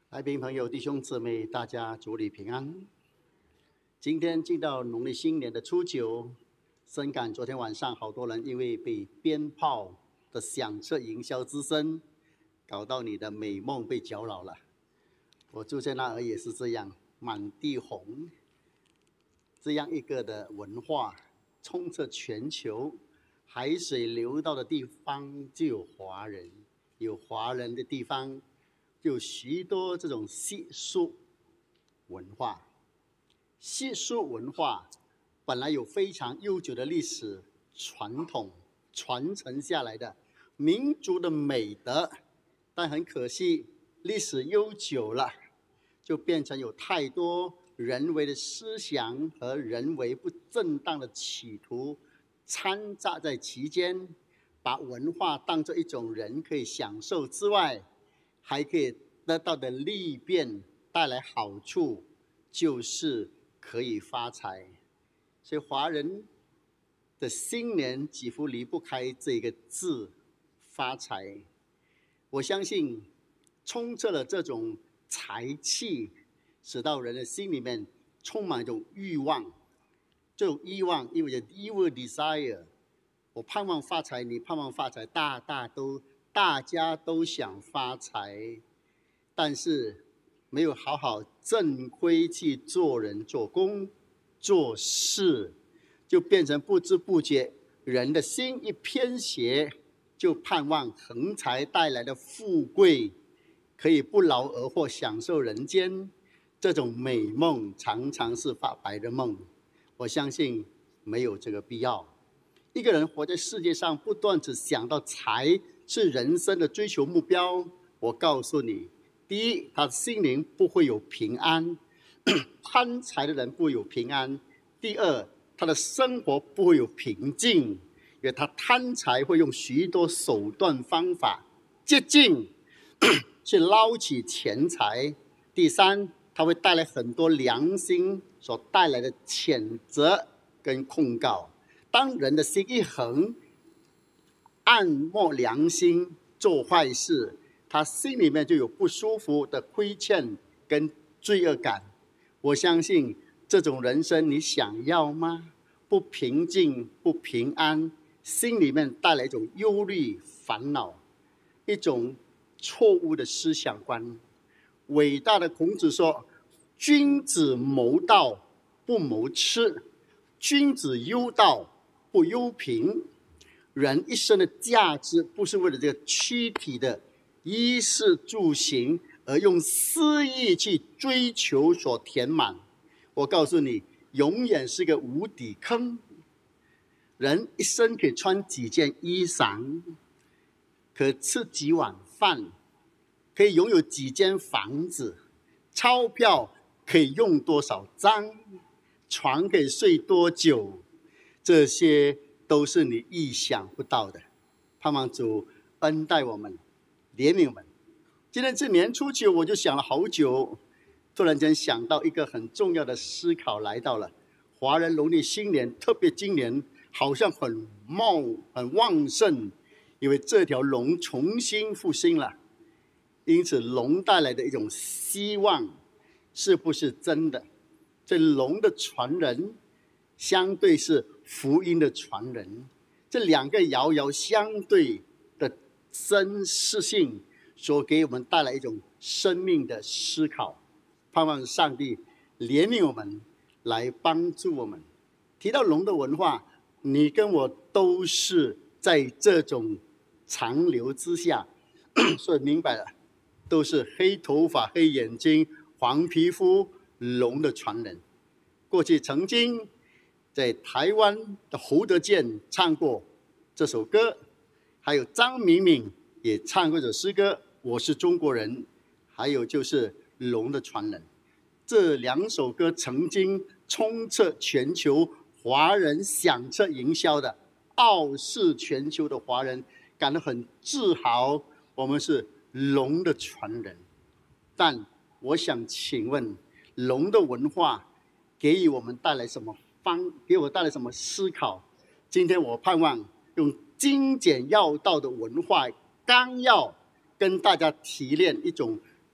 来宾朋友、弟兄姊妹，大家主里平安。今天进到农历新年的初九，深感昨天晚上好多人因为被鞭炮的响彻营销之声，搞到你的美梦被搅扰了。我住在那儿也是这样，满地红，这样一个的文化充斥全球，海水流到的地方就有华人，有华人的地方就有许多这种习俗文化。习俗文化本来有非常悠久的历史传统传承下来的民族的美德，但很可惜历史悠久了，就变成有太多人为的思想和人为不正当的企图掺杂在其间，把文化当作一种人可以享受之外，还可以得到的利便带来好处，就是可以发财。所以华人的新年几乎离不开这个字发财。我相信充斥了这种财气，使到人的心里面充满一种欲望。这种欲望因为 evil desire， 我盼望发财，你盼望发财，大家都想发财，但是没有好好正规去做人做工做事，就变成不知不觉人的心一偏斜，就盼望横财带来的富贵可以不劳而获享受人间。这种美梦常常是发白日梦，我相信没有这个必要。一个人活在世界上，不断只想到财是人生的追求目标，我告诉你，第一，他的心灵不会有平安，贪财的人不会有平安；第二，他的生活不会有平静，因为他贪财会用许多手段方法接近去捞取钱财；第三，他会带来很多良心所带来的谴责跟控告。当人的心一横，暗没良心做坏事，他心里面就有不舒服的亏欠跟罪恶感。我相信这种人生你想要吗？不平静不平安，心里面带来一种忧虑烦恼，一种错误的思想观。伟大的孔子说，君子谋道不谋吃，君子忧道不忧贫。人一生的价值不是为了这个躯体的衣食住行而用私意去追求所填满，我告诉你，永远是个无底坑。人一生可以穿几件衣裳，可吃几碗饭，可以拥有几间房子，钞票可以用多少张，床可以睡多久，这些都是你意想不到的。盼望主恩待我们，怜悯我们。今天这年初九，我就想了好久，突然间想到一个很重要的思考来到了。华人农历新年，特别今年好像很旺盛，因为这条龙重新复兴了，因此龙带来的一种希望是不是真的？这龙的传人相对是福音的传人，这两个遥遥相对的真实性所给我们带来一种生命的思考。盼望上帝怜悯我们，来帮助我们。提到龙的文化，你跟我都是在这种长流之下，所以明白了，都是黑头发黑眼睛黄皮肤龙的传人。过去曾经在台湾的侯德健唱过这首歌，还有张敏敏也唱过这首诗歌《我是中国人》，还有就是龙的传人。这两首歌曾经充斥全球，华人响彻营销的，傲视全球的华人感到很自豪，我们是龙的传人。但我想请问，龙的文化给我们带来什么思考？今天我盼望用精简要道的文化纲要跟大家提炼一种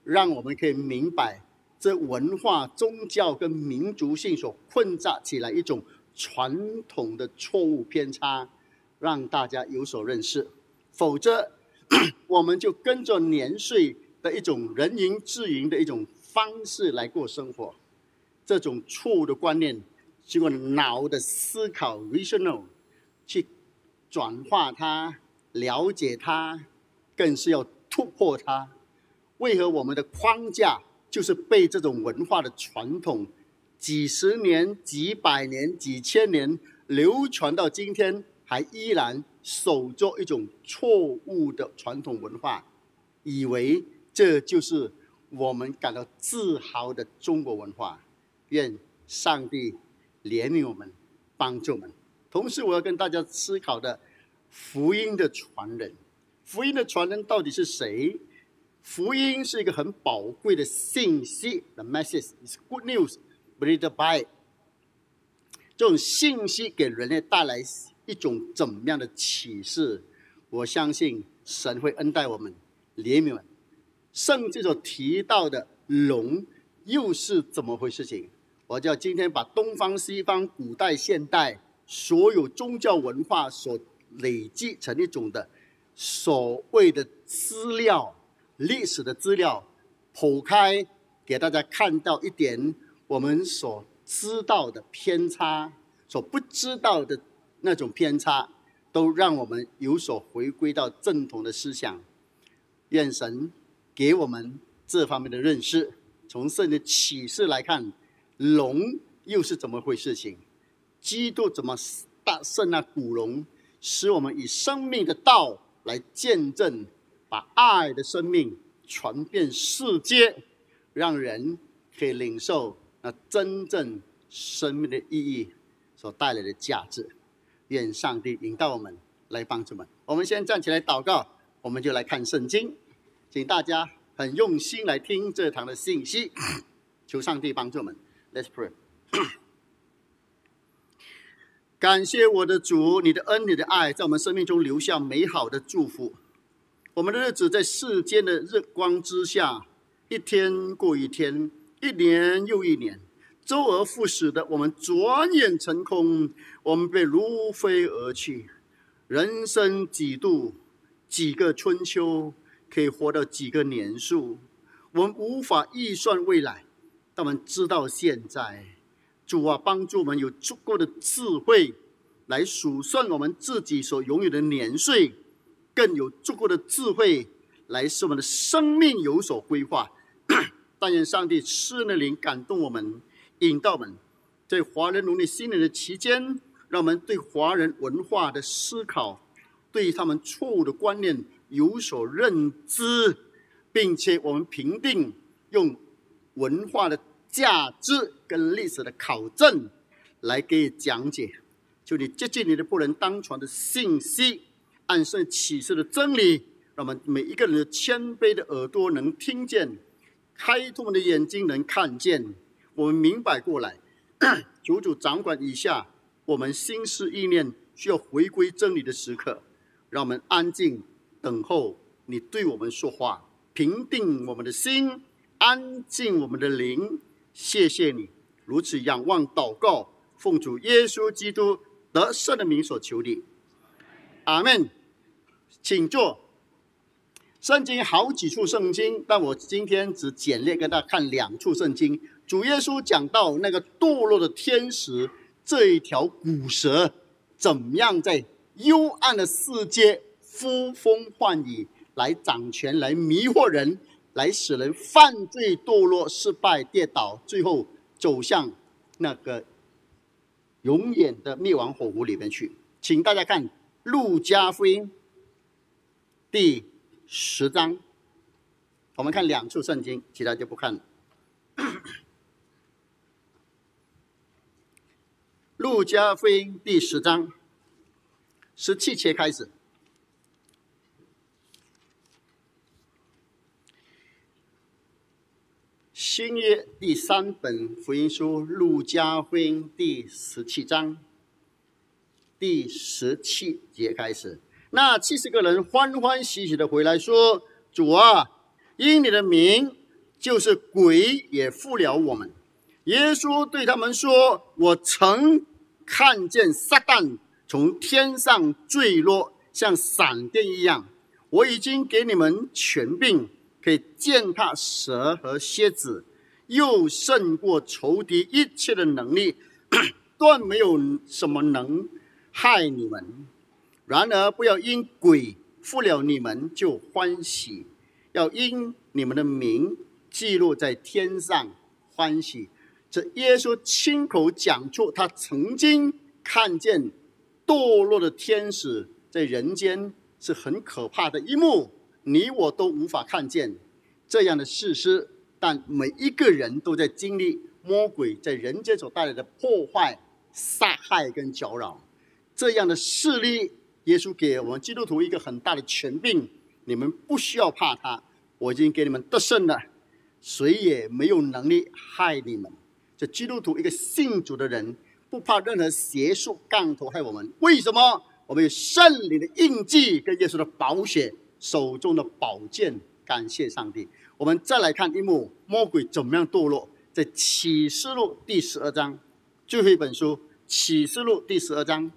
让我们可以明白这文化、宗教跟民族性所混杂起来一种传统的错误偏差，让大家有所认识。否则我们就跟着年岁的一种人云自云的一种方式来过生活，这种错误的观念经过脑的思考 rational 去转化它、了解它，更是要突破它。为何我们的框架就是被这种文化的传统几十年、几百年、几千年流传到今天，还依然守着一种错误的传统文化，以为这就是我们感到自豪的中国文化。愿上帝怜悯我们，帮助我们。同时我要跟大家思考的，福音的传人，福音的传人到底是谁？福音是一个很宝贵的信息 ，the message is good news, believed by。这种信息给人类带来一种怎么样的启示？我相信神会恩待我们，怜悯我们。圣经所提到的龙又是怎么回事情？我就要今天把东方、西方、古代、现代所有宗教文化所累积成一种的所谓的资料。历史的资料剖开，给大家看到一点我们所知道的偏差，所不知道的那种偏差，都让我们有所回归到正统的思想。愿神给我们这方面的认识。从圣经的启示来看，龙又是怎么回事情？基督怎么大胜那古龙，使我们以生命的道来见证，把爱的生命传遍世界，让人可以领受那真正生命的意义所带来的价值。愿上帝引导我们，来帮助我们。我们先站起来祷告，我们就来看圣经。请大家很用心来听这堂的信息，求上帝帮助我们。Let's pray。感谢我的主，你的恩，你的爱，在我们生命中留下美好的祝福。我们的日子在世间的日光之下，一天过一天，一年又一年，周而复始的，我们转眼成空，我们被如飞而去。人生几度，几个春秋，可以活到几个年数，我们无法预算未来，但我们知道现在。主啊，帮助我们有足够的智慧来数算我们自己所拥有的年岁，更有足够的智慧来使我们的生命有所规划。但愿上帝赐恩的灵感动我们，引导我们，在华人农历新年的期间，让我们对华人文化的思考，对他们错误的观念有所认知，并且我们评定用文化的价值跟历史的考证来给予讲解。求你接近你的仆人当传的信息，按圣启示的真理，让我们每一个人的谦卑的耳朵能听见，开通我们的眼睛能看见，我们明白过来。求主掌管以下我们心思意念需要回归真理的时刻，让我们安静等候你对我们说话，平定我们的心，安静我们的灵。谢谢你，如此仰望祷告，奉主耶稣基督得胜的名所求的，阿们。请坐。圣经好几处圣经，但我今天只简略跟大家看2处圣经。主耶稣讲到那个堕落的天使，这一条古蛇怎么样在幽暗的世界呼风唤雨，来掌权，来迷惑人，来使人犯罪堕落失败跌倒，最后走向那个永远的灭亡火湖里面去。请大家看路加福音第10章，我们看2处圣经，其他就不看了。路加福音第10章17节开始。新约第3本福音书路加福音第17章第17节开始。那70个人欢欢喜喜的回来说：主啊，因你的名， 就是鬼也服了我们。耶稣对他们说：“我曾看见撒旦从天上坠落，像闪电一样。我已经给你们权柄，可以践踏蛇和蝎子，又胜过仇敌一切的能力，断没有什么能害你们。然而不要因鬼服了你们就欢喜，要因你们的名记录在天上欢喜。”这耶稣亲口讲出他曾经看见堕落的天使在人间是很可怕的一幕，你我都无法看见这样的事实，但每一个人都在经历魔鬼在人间所带来的破坏、杀害跟搅扰。这样的势力，耶稣给我们基督徒一个很大的权柄，你们不需要怕他，我已经给你们得胜了，谁也没有能力害你们。这基督徒一个信主的人，不怕任何邪术杠头害我们。为什么？我们有圣灵的印记跟耶稣的宝血，手中的宝剑。感谢上帝。我们再来看一幕，魔鬼怎么样堕落。在启示录第12章，最后一本书，启示录第12章。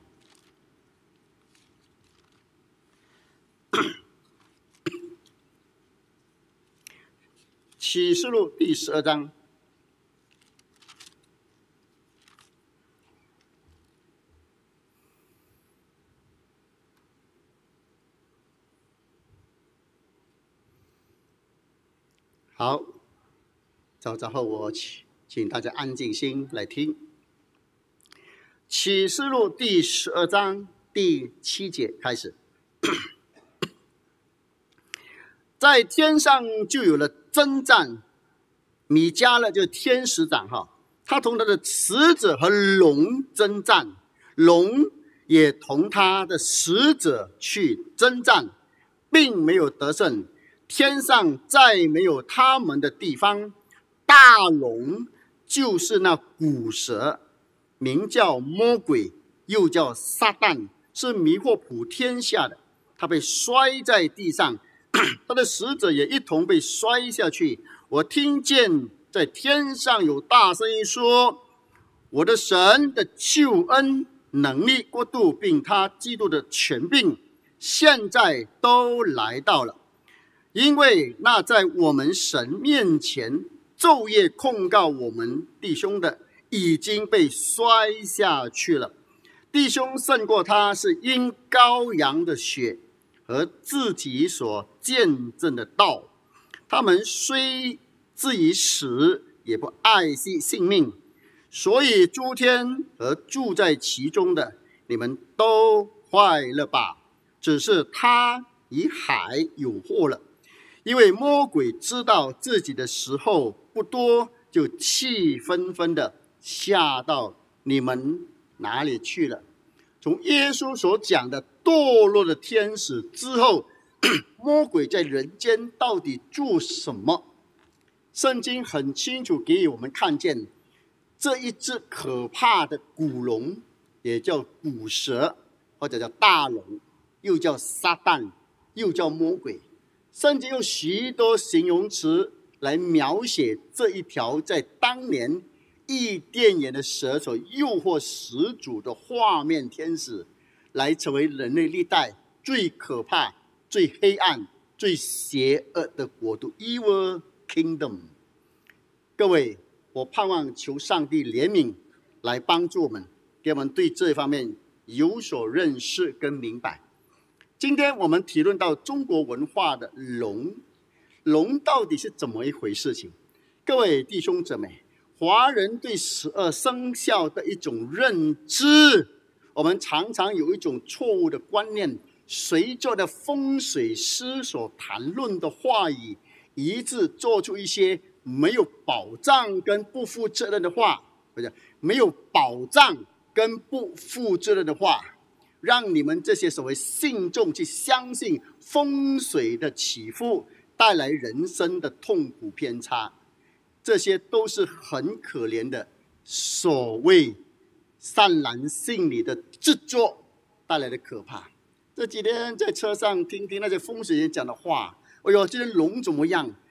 启示录第12章。好，早后我请大家安静心来听。启示录第12章第7节开始。在天上就有了征战，米迦勒就是天使长他同他的使者和龙征战，龙也同他的使者去征战，并没有得胜。天上再没有他们的地方。大龙就是那古蛇，名叫魔鬼，又叫撒旦，是迷惑普天下的。他被摔在地上，他的使者也一同被摔下去。我听见在天上有大声音说：“我的神的救恩、能力、国度，并他基督的权柄，现在都来到了。因为那在我们神面前昼夜控告我们弟兄的，已经被摔下去了。弟兄胜过他，是因羔羊的血和自己所见证的道。他们虽自己死，也不爱惜性命。所以诸天和住在其中的，你们都快乐吧。只是他以海有祸了。因为魔鬼知道自己的时候不多，就气愤愤的下到你们哪里去了。”从耶稣所讲的堕落的天使之后，魔鬼在人间到底做什么？圣经很清楚给予我们看见，这一只可怕的古龙，也叫古蛇，或者叫大龙，又叫撒旦，又叫魔鬼。圣经用许多形容词来描写这一条在当年伊甸园的蛇所诱惑始祖的画面天使，来成为人类历代最可怕、最黑暗、最邪恶的国度 Evil Kingdom。 各位，我盼望求上帝怜悯来帮助我们，给我们对这方面有所认识跟明白。今天我们讨论到中国文化的龙，龙到底是怎么一回事情？各位弟兄姊妹，华人对12生肖的一种认知，我们常常有一种错误的观念，随着的风水师所谈论的话语，一致做出一些没有保障跟不负责任的话，或者没有保障跟不负责任的话，让你们这些所谓信众去相信风水的起伏带来人生的痛苦偏差，这些都是很可怜的所谓善男信女的执着带来的可怕。这几天在车上听那些风水人讲的话，哎呦，这些龙怎么样？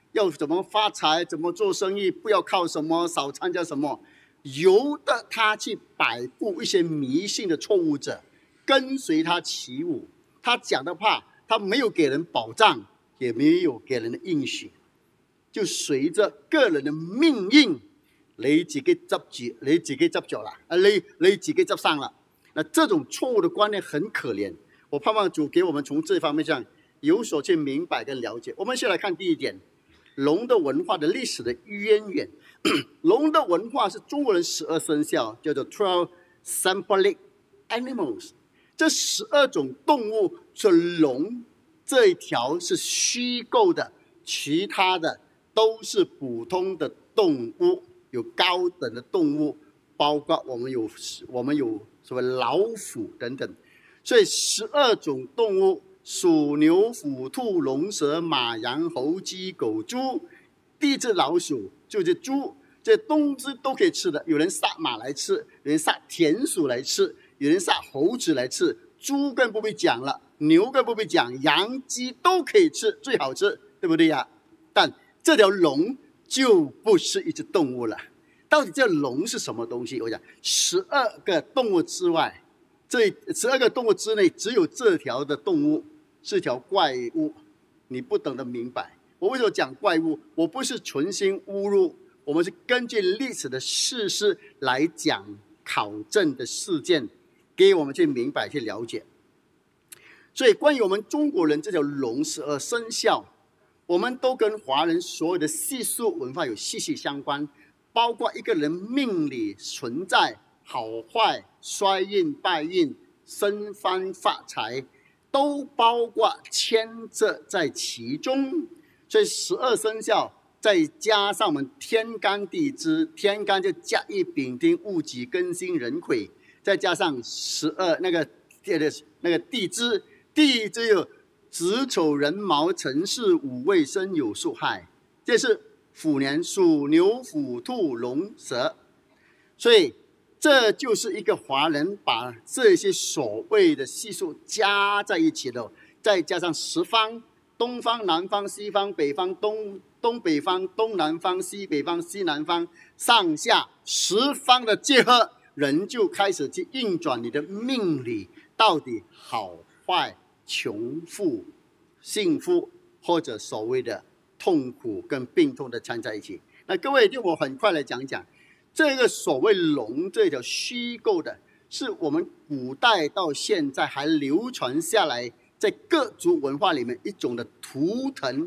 要怎么发财，怎么做生意，不要靠什么，少参加什么，由得他去摆布一些迷信的错误者，跟随他起舞。他讲的话，他没有给人保障，也没有给人的应许，就随着个人的命运，你自己執咗啦，你自己執生了。那这种错误的观念很可怜，我盼望主给我们从这方面上有所去明白跟了解。我们先来看第一点，龙的文化的历史的渊源。龙的文化是中国人12生肖，叫做 12 symbolic animals。这12种动物，这龙这一条是虚构的，其他的都是普通的动物，有高等的动物，包括我们有什么老虎等等。所以12种动物，鼠、牛、虎、兔、龙、蛇、马、羊、猴、鸡、狗、猪。第一只老鼠就是猪，这东西都可以吃的。有人杀马来吃，有人杀田鼠来吃，有人杀猴子来吃，猪更不必讲了，牛更不必讲，羊鸡都可以吃，最好吃，对不对呀？但这条龙就不是一只动物了。到底这龙是什么东西？我讲12个动物之外，这12个动物之内，只有这条的动物是一条怪物，你不懂得明白。我为什么讲怪物？我不是存心侮辱，我们是根据历史的事实来讲考证的事件，给我们去明白去了解。所以关于我们中国人这条龙12生肖，我们都跟华人所有的习俗文化有息息相关，包括一个人命里存在好坏、衰运、败运、升官发财，都包括牵涉在其中。所以12生肖再加上我们天干地支，天干就甲乙丙丁戊己庚辛壬癸，再加上12那个地支，地支有子丑寅卯辰巳午未申酉戌亥，这是虎年，属牛虎兔龙蛇。所以这就是一个华人把这些所谓的系数加在一起的，再加上10方，东方、南方、西方、北方、东北方、东南方、西北方、西南方，上下10方的结合，人就开始去运转你的命理，到底好坏、穷富、幸福，或者所谓的痛苦跟病痛的掺在一起。那各位，就我很快来讲讲这个所谓龙这条虚构的，是我们古代到现在还流传下来，在各族文化里面一种的图腾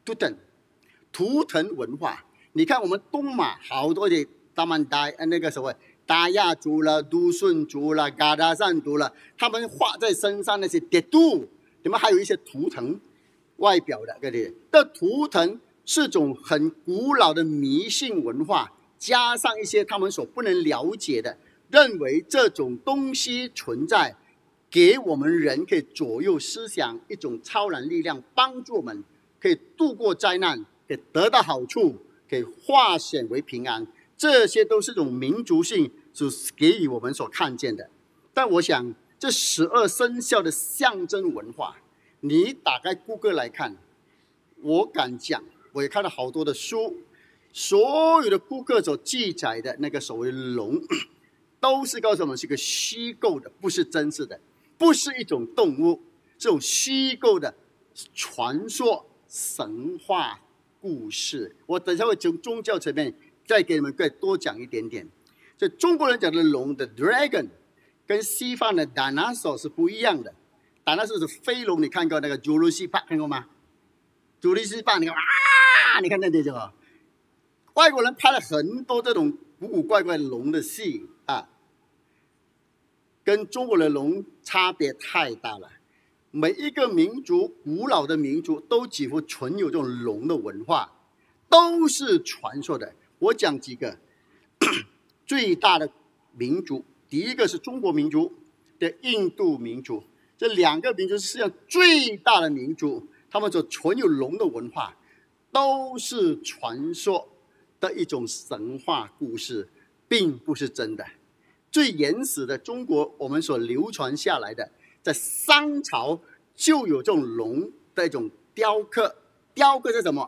文化。你看我们东马好多的达曼达那个所谓达亚族了、都顺族了、嘎达善族了，他们画在身上那些叠度，你们还有一些图腾外表的，这图腾是种很古老的迷信文化，加上一些他们所不能了解的，认为这种东西存在，给我们人可以左右思想，一种超然力量，帮助我们可以度过灾难，可以得到好处，可以化险为平安。这些都是一种民族性所给予我们所看见的。但我想这12生肖的象征文化，你打开谷歌来看，我敢讲，我也看了好多的书，所有的谷歌所记载的那个所谓龙，都是告诉我们是个虚构的，不是真实的，不是一种动物，这种虚构的传说、神话故事。我等一下会从宗教层面再给你们再多讲一点点。所以中国人讲的龙的 dragon 跟西方的 dinosaur 是不一样的。dinosaur 是飞龙，你看过那个侏罗纪 Park 看过吗？侏罗纪 Park 你看啊，你看那个外国人拍了很多这种古怪的龙的戏啊，跟中国的龙差别太大了。每一个民族，古老的民族都几乎存有这种龙的文化，都是传说的。我讲几个最大的民族，第一个是中国民族的印度民族，这2个民族是世界上最大的民族，他们所存有龙的文化，都是传说的一种神话故事，并不是真的。最原始的中国，我们所流传下来的，在商朝就有这种龙的一种雕刻。雕刻是什么？那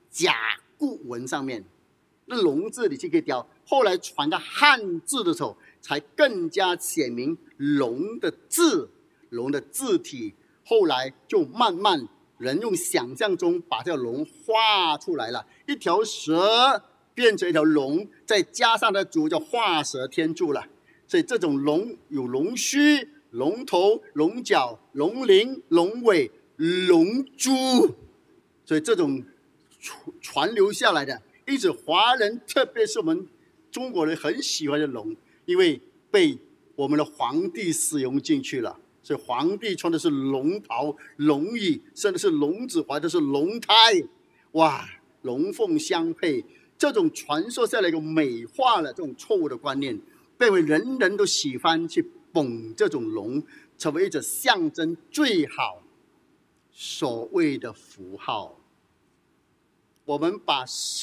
甲骨文上面，那龙字你就可以雕。后来传到汉字的时候，才更加显明龙的字、龙的字体。后来就慢慢人用想象中把这条龙画出来了，一条蛇变成一条龙，再加上的足叫画蛇添足了。所以这种龙有龙须、龙头、龙角、龙鳞、龙尾、龙珠，所以这种传流下来的，一直华人，特别是我们中国人很喜欢的龙，因为被我们的皇帝使用进去了，所以皇帝穿的是龙袍、龙衣，甚至是龙子怀的是龙胎，哇，龙凤相配，这种传说下来一个美化了这种错误的观念，被为人人都喜欢去捧这种龙，成为一种象征最好所谓的符号。我们把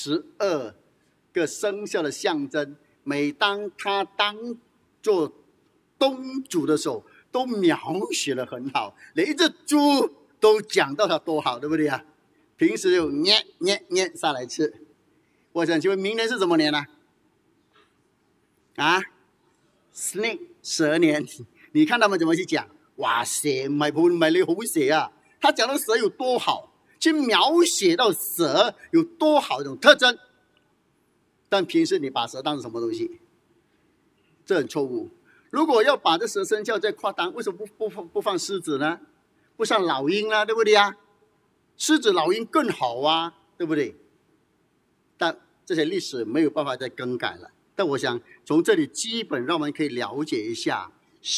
12个生肖的象征，每当它当做东主的时候，都描写得很好，连一只猪都讲到它多好，对不对啊？平时就捏下来吃。我想请问明年是什么年呢？snake 蛇年，你看他们怎么去讲？哇，蛇唔係你好蛇啊！他讲到蛇有多好，去描写到蛇有多好的一种特征。但平时你把蛇当成什么东西？这很错误。如果要把这10生肖再夸张，为什么不放狮子呢？不放老鹰呢？对不对啊？狮子、老鹰更好啊，对不对？但这些历史没有办法再更改了。但我想从这里基本让我们可以了解一下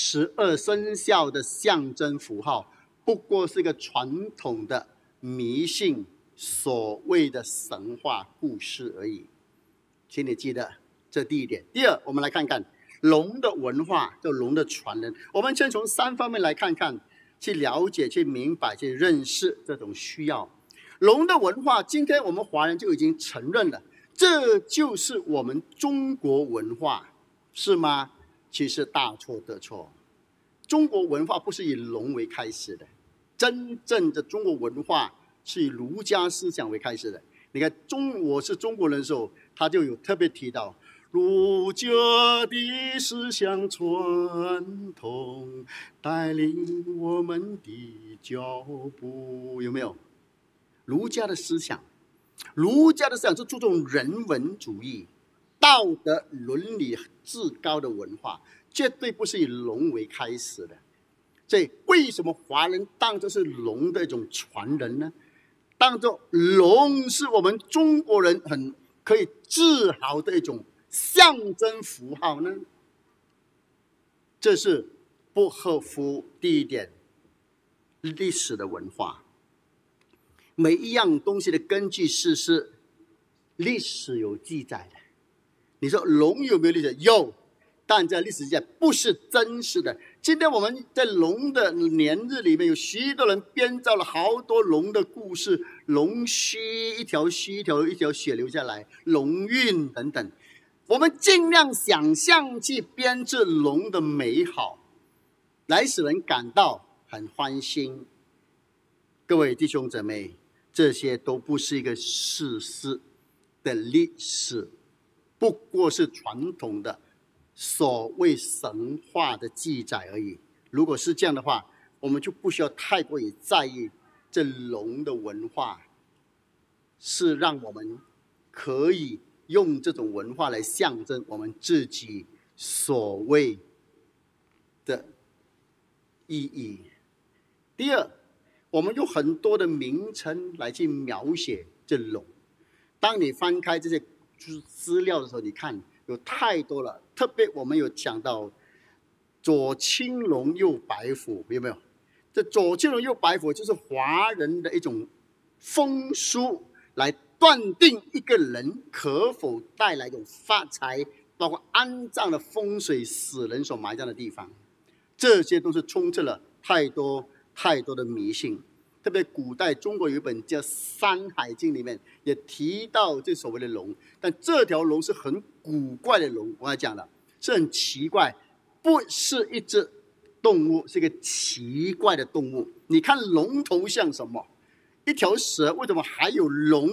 12生肖的象征符号，不过是一个传统的迷信，所谓的神话故事而已。请你记得这第一点。第二，我们来看看龙的文化，就龙的传人。我们先从3方面来看看，去了解、去明白、去认识这种需要。龙的文化，今天我们华人就已经承认了，这就是我们中国文化，是吗？其实大错特错。中国文化不是以龙为开始的，真正的中国文化是以儒家思想为开始的。你看我是中国人的时候，他就有特别提到儒家的思想传统带领我们的脚步，有没有？儒家的思想是注重人文主义、道德伦理至高的文化，绝对不是以龙为开始的。所以为什么华人当作是龙的一种传人呢？当作龙是我们中国人很可以自豪的一种象征符号呢？这是不合乎第一点历史的文化。每一样东西的根据是历史有记载的。你说龙有没有历史？有，但在历史记载不是真实的。今天我们在龙的年日里面，有许多人编造了好多龙的故事，龙须一条须一条血流下来，龙运等等。我们尽量想象去编制龙的美好，来使人感到很欢欣。各位弟兄姊妹，这些都不是一个事实的历史，不过是传统的所谓神话的记载而已。如果是这样的话，我们就不需要太过于在意这龙的文化，是让我们可以用这种文化来象征我们自己所谓的意义。第二，我们用很多的名称来去描写这龙。当你翻开这些资料的时候，你看有太多了。特别我们有讲到左青龙右白虎，有没有？这左青龙右白虎就是华人的一种风俗，来断定一个人可否带来一种发财，包括安葬的风水、死人所埋葬的地方，这些都是充斥了太多的迷信。特别古代中国有一本叫《山海经》，里面也提到这所谓的龙，但这条龙是很古怪的龙。我要讲了，是很奇怪，不是一只动物，是一个奇怪的动物。你看龙头像什么？一条蛇，为什么还有龙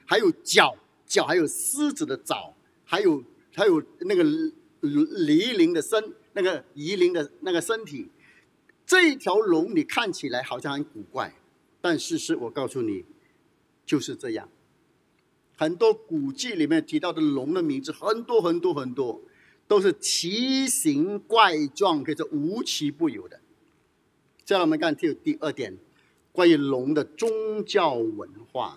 还有脚还有狮子的爪，还有那个夷陵的身体。这一条龙你看起来好像很古怪，但事实我告诉你就是这样。很多古迹里面提到的龙的名字很多很多很多，都是奇形怪状，可以说无奇不有的。再来我们看第二点，关于龙的宗教文化。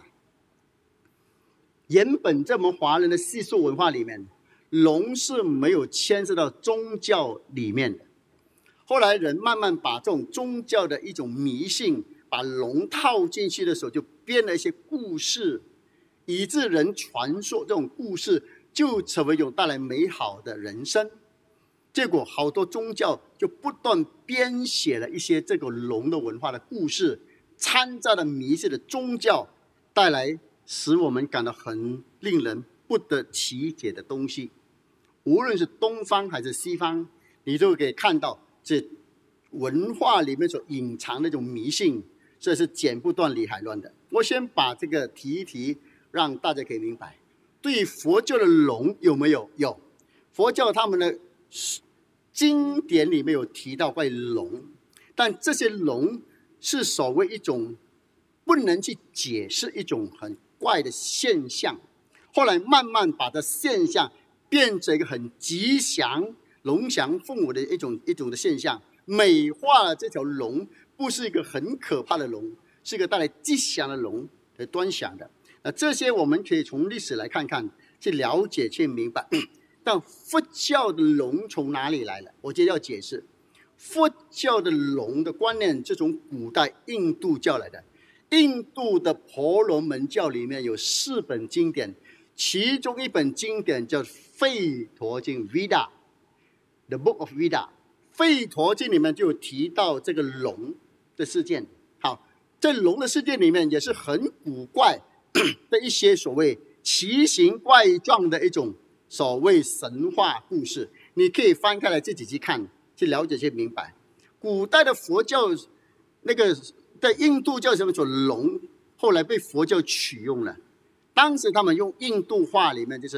原本在我们华人的习俗文化里面，龙是没有牵涉到宗教里面的。后来人慢慢把这种宗教的一种迷信把龙套进去的时候，就编了一些故事，以致人传说这种故事就成为有带来美好的人生。结果好多宗教就不断编写了一些这个龙的文化的故事，掺杂了迷信的宗教，带来使我们感到很令人不得其解的东西。无论是东方还是西方，你都可以看到这文化里面所隐藏的一种迷信，这是剪不断理还乱的。我先把这个提一提，让大家可以明白。对于佛教的龙有没有？有。佛教他们的经典里面有提到关于龙，但这些龙是所谓一种不能去解释一种很怪的现象，后来慢慢把这现象变成一个很吉祥、龙翔凤舞的一种的现象，美化了这条龙，不是一个很可怕的龙，是一个带来吉祥的龙来端详的。这些我们可以从历史来看看，去了解、去明白。但佛教的龙从哪里来了？我觉得要解释。佛教的龙的观念是从古代印度教来的。印度的婆罗门教里面有4本经典，其中一本经典叫《吠陀经》 （Veda），The Book of Veda。吠陀经里面就有提到这个龙的事件。好，在龙的事件里面也是很古怪的一些所谓奇形怪状的一种所谓神话故事，你可以翻开来自己去看，去了解、去明白。古代的佛教那个在印度叫什么？说龙，后来被佛教取用了。当时他们用印度话里面就是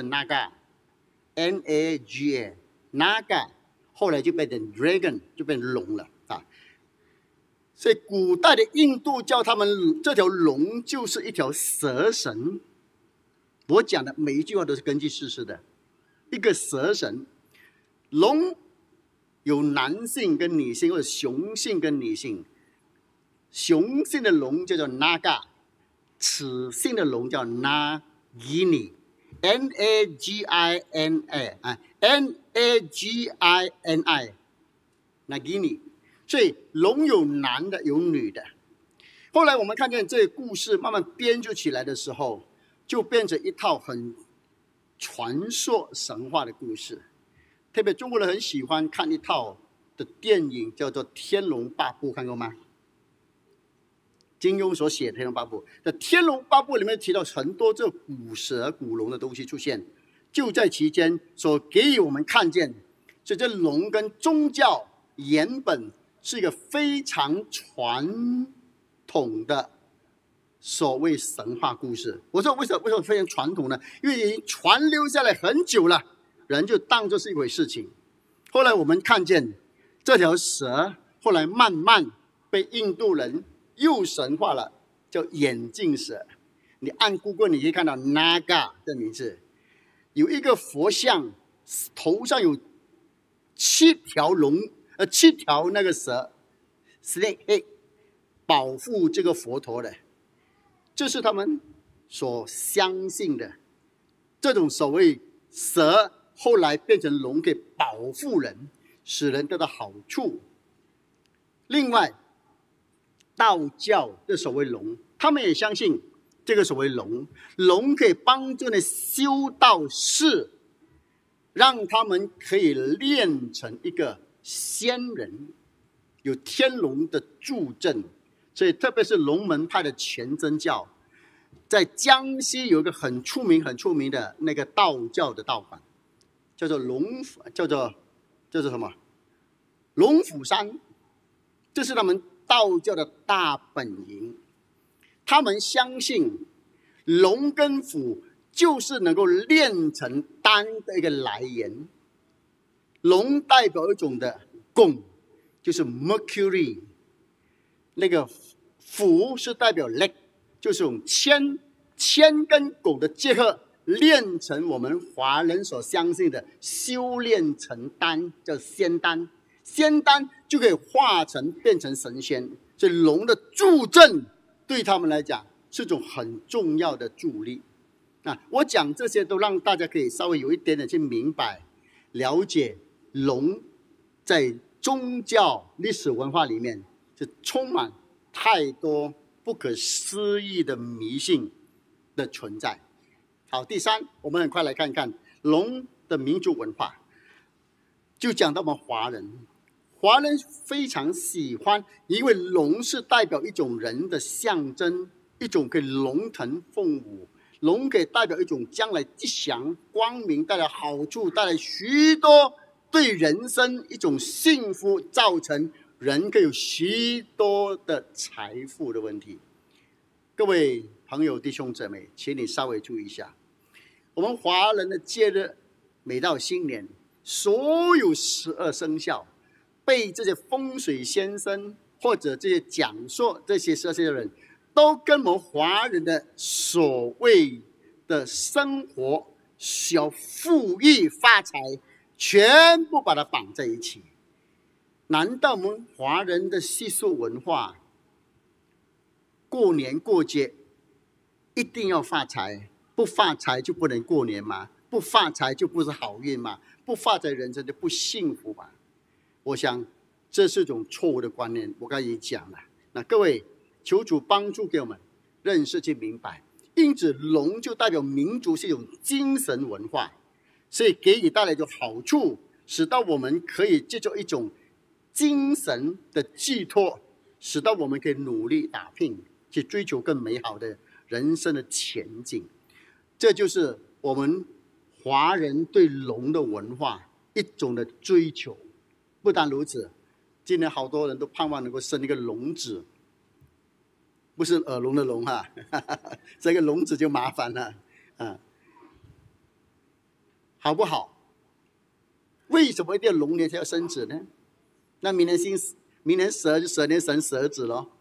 Naga，N-A-G-A，Naga， 后来就变成 Dragon， 就变成龙了啊。所以古代的印度教他们这条龙就是一条蛇神。我讲的每一句话都是根据事实的。一个蛇神，龙有男性跟女性，或者雄性跟女性。雄性的龙叫做 Naga， 雌性的龙叫 Nagini，N-A-G-I-N-I，Nagini。所以龙有男的，有女的。后来我们看见这个故事慢慢编织起来的时候，就变成一套很传说神话的故事。特别中国人很喜欢看一套的电影叫做《天龙八部》，看过吗？金庸所写的《天龙八部》，在《天龙八部》里面提到很多这古蛇、古龙的东西出现，就在其间所给予我们看见，所以这龙跟宗教原本是一个非常传统的所谓神话故事。我说为什么非常传统呢？因为已经传流下来很久了，人就当作是一回事情。后来我们看见这条蛇，后来慢慢被印度人又神化了，叫眼镜蛇。你按 Google 你可以看到 Naga 的名字，有一个佛像，头上有7条那个蛇 snake 保护这个佛陀的。这是他们所相信的，这种所谓蛇后来变成龙，可以保护人，使人得到好处。另外道教的所谓龙，他们也相信这个所谓龙可以帮助你修道士，让他们可以练成一个仙人，有天龙的助阵。所以特别是龙门派的全真教，在江西有一个很出名的那个道教的道馆，叫做什么？龙虎山，这是他们道教的大本营。他们相信龙跟虎就是能够炼成丹的一个来源。龙代表一种的汞，就是 mercury， 那个虎是代表 lead， 就是用铅跟汞的结合，炼成我们华人所相信的修炼成丹，叫仙丹。仙丹就可以化成变成神仙，所以龙的助阵对他们来讲是种很重要的助力。我讲这些都让大家可以稍微有一点点去明白了解龙在宗教历史文化里面是充满太多不可思议的迷信的存在。好，第三，我们很快来看看龙的民族文化。就讲到我们华人非常喜欢，因为龙是代表一种人的象征，一种可以龙腾凤舞，龙可以代表一种将来吉祥光明，带来好处，带来许多对人生一种幸福，造成人可以有许多的财富的问题。各位朋友弟兄姊妹，请你稍微注意一下，我们华人的节日每到新年，所有12生肖被这些风水先生或者这些讲说这些12生肖的人，都跟我们华人的所谓的生活小富裕发财全部把它绑在一起。难道我们华人的习俗文化过年过节一定要发财，不发财就不能过年吗？不发财就不是好运吗？不发财人生就不幸福吗？我想这是一种错误的观念，我刚才已经讲了。那各位，求主帮助给我们认识去明白。因此龙就代表民族是一种精神文化，所以给予带来一种好处，使到我们可以借助一种精神的寄托，使到我们可以努力打拼，去追求更美好的人生的前景。这就是我们华人对龙的文化一种的追求。不但如此，今年好多人都盼望能够生一个龙子，不是耳聋的聋哈，这个龙子就麻烦了好不好？为什么一定要龙年才要生子呢？那明年蛇就蛇年生蛇子咯，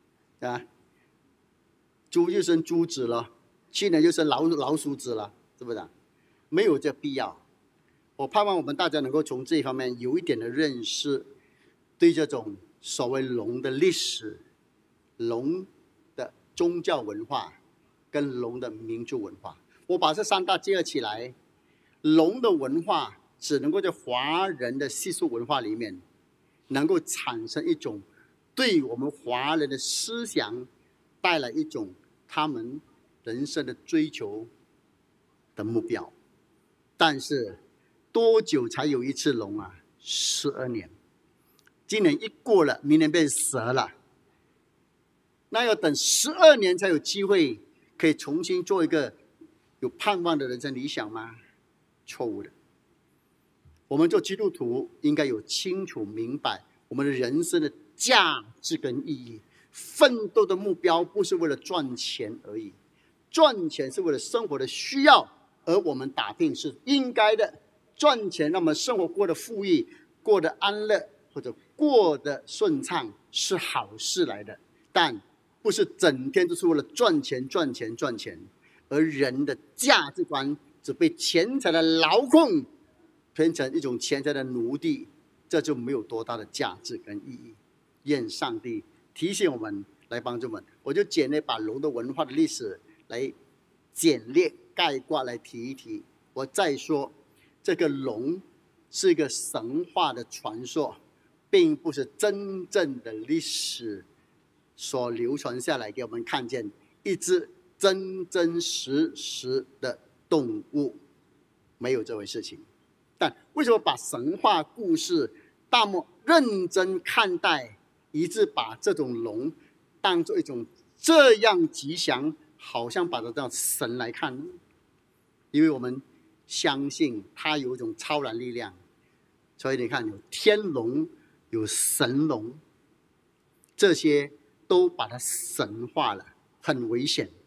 猪就生猪子了，去年就生老鼠子了，是不是？没有这必要。我盼望我们大家能够从这一方面有一点的认识，对这种所谓龙的历史、龙的宗教文化跟龙的民族文化，我把这三大结合起来，龙的文化只能够在华人的习俗文化里面能够产生一种对我们华人的思想带来一种他们人生的追求的目标。但是多久才有一次龙啊？12年。今年一过了，明年变蛇了，那要等12年才有机会可以重新做一个有盼望的人生理想吗？错误的。我们做基督徒应该有清楚明白我们的人生的价值跟意义。奋斗的目标不是为了赚钱而已，赚钱是为了生活的需要，而我们打拼是应该的。赚钱让我们生活过得富裕，过得安乐，或者过得顺畅是好事来的，但不是整天都是为了赚钱。而人的价值观只被钱财的劳控变成一种钱财的奴隶，这就没有多大的价值跟意义。愿上帝提醒我们，来帮助我们。我就简略把龙的文化的历史来简略概括来提一提。我再说，这个龙是一个神话的传说，并不是真正的历史所流传下来给我们看见一只真真实实的动物，没有这回事情。但为什么把神话故事大漠认真看待，以致把这种龙当作一种这样吉祥，好像把它当神来看呢？因为我们相信它有一种超然力量，所以你看有天龙有神龙，这些都把它神化了，很危险。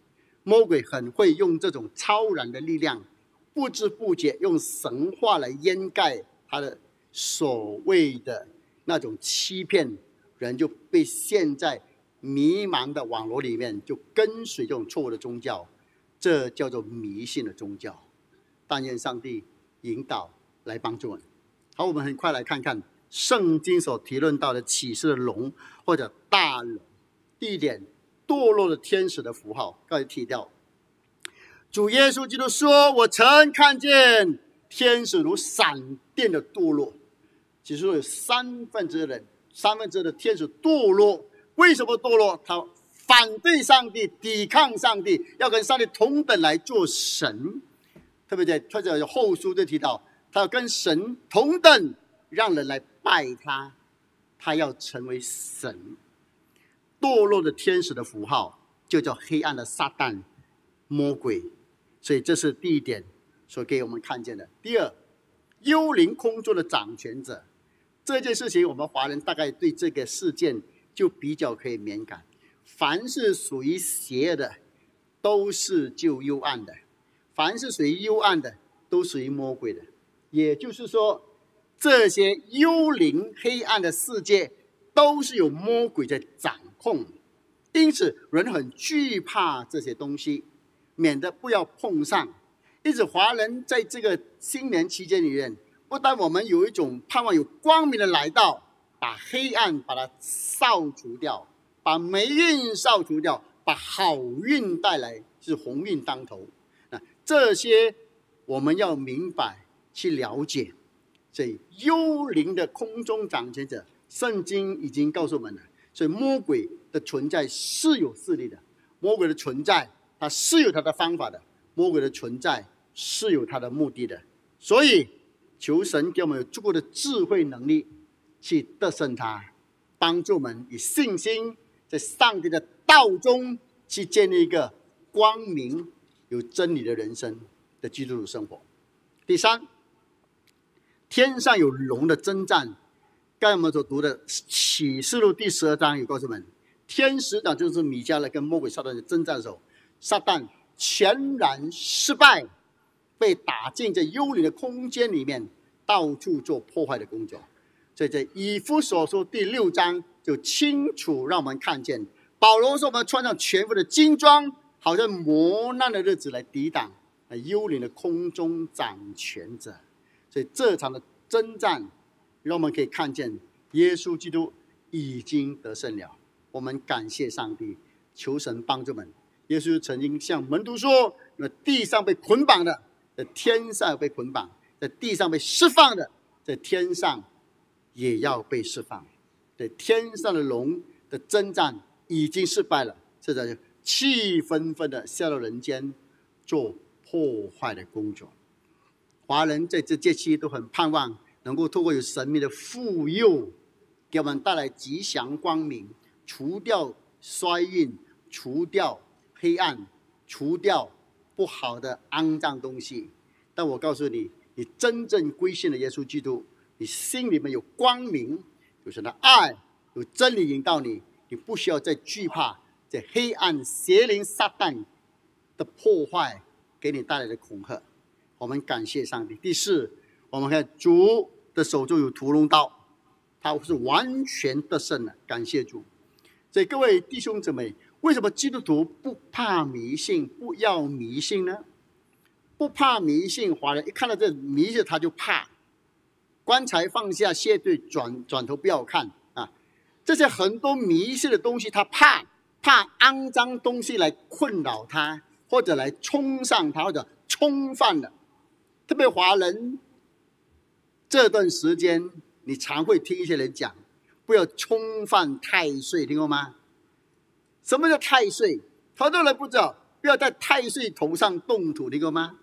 魔鬼很会用这种超然的力量，不知不觉用神话来掩盖他的所谓的那种欺骗，人就被陷在迷茫的网络里面，就跟随这种错误的宗教，这叫做迷信的宗教。但愿上帝引导来帮助我们。好，我们很快来看看圣经所提论到的启示的龙或者大龙。第一点，堕落的天使的符号，刚才提到主耶稣基督说，我曾看见天使如闪电的堕落。其实有三分之二的天使堕落。为什么堕落？他反对上帝，抵抗上帝，要跟上帝同等来做神。特别在后书就提到，他要跟神同等，让人来拜他，他要成为神。堕落的天使的符号就叫黑暗的撒旦魔鬼。所以这是第一点所给我们看见的。第二，幽灵空中的掌权者。这件事情我们华人大概对这个事件就比较可以敏感。凡是属于邪恶的都是就幽暗的，凡是属于幽暗的都属于魔鬼的。也就是说，这些幽灵黑暗的世界都是有魔鬼在掌控，因此人很惧怕这些东西，免得不要碰上。因此华人在这个新年期间里面，不但我们有一种盼望有光明的来到，把黑暗把它扫除掉，把霉运扫除掉，把好运带来，是鸿运当头。这些我们要明白去了解。所以幽灵的空中掌权者，圣经已经告诉我们了。所以魔鬼的存在是有势力的，魔鬼的存在它是有它的方法的，魔鬼的存在是有它的目的的。所以求神给我们有足够的智慧能力去得胜他，帮助我们以信心在上帝的道中去建立一个光明有真理的人生的基督徒生活。第三，天上有龙的征战。刚才我们所读的启示录第12章有告诉我们，天使长就是米迦勒跟魔鬼撒旦的征战的时候，撒旦全然失败，被打进这幽灵的空间里面，到处做破坏的工作。所以在以弗所书第6章就清楚让我们看见，保罗说我们穿上全副的金装，好像磨难的日子来抵挡幽灵的空中掌权者。所以这场的征战让我们可以看见耶稣基督已经得胜了。我们感谢上帝，求神帮助我们。耶稣曾经向门徒说，地上被捆绑的在天上被捆绑，在地上被释放的在天上也要被释放。在天上的龙的征战已经失败了，现在气纷纷的下到人间做破坏的工作。华人在这节期都很盼望能够透过有神明的护佑，给我们带来吉祥光明，除掉衰运，除掉黑暗，除掉不好的肮脏东西。但我告诉你，你真正归信了耶稣基督，你心里面有光明，有神的爱，有真理引导你，你不需要再惧怕这黑暗邪灵撒旦的破坏给你带来的恐吓。我们感谢上帝。第四，我们看主的手中有屠龙刀，他是完全得胜的，感谢主。所以各位弟兄姊妹，为什么基督徒不怕迷信，不要迷信呢？不怕迷信，华人一看到这迷信他就怕，棺材放下谢罪，转头不要看啊！这些很多迷信的东西，他怕肮脏东西来困扰他，或者来冲上他，或者冲犯了。特别华人这段时间，你常会听一些人讲，不要冲犯太岁，听过吗？什么叫太岁？很多人不知道，不要在太岁头上动土，听过吗？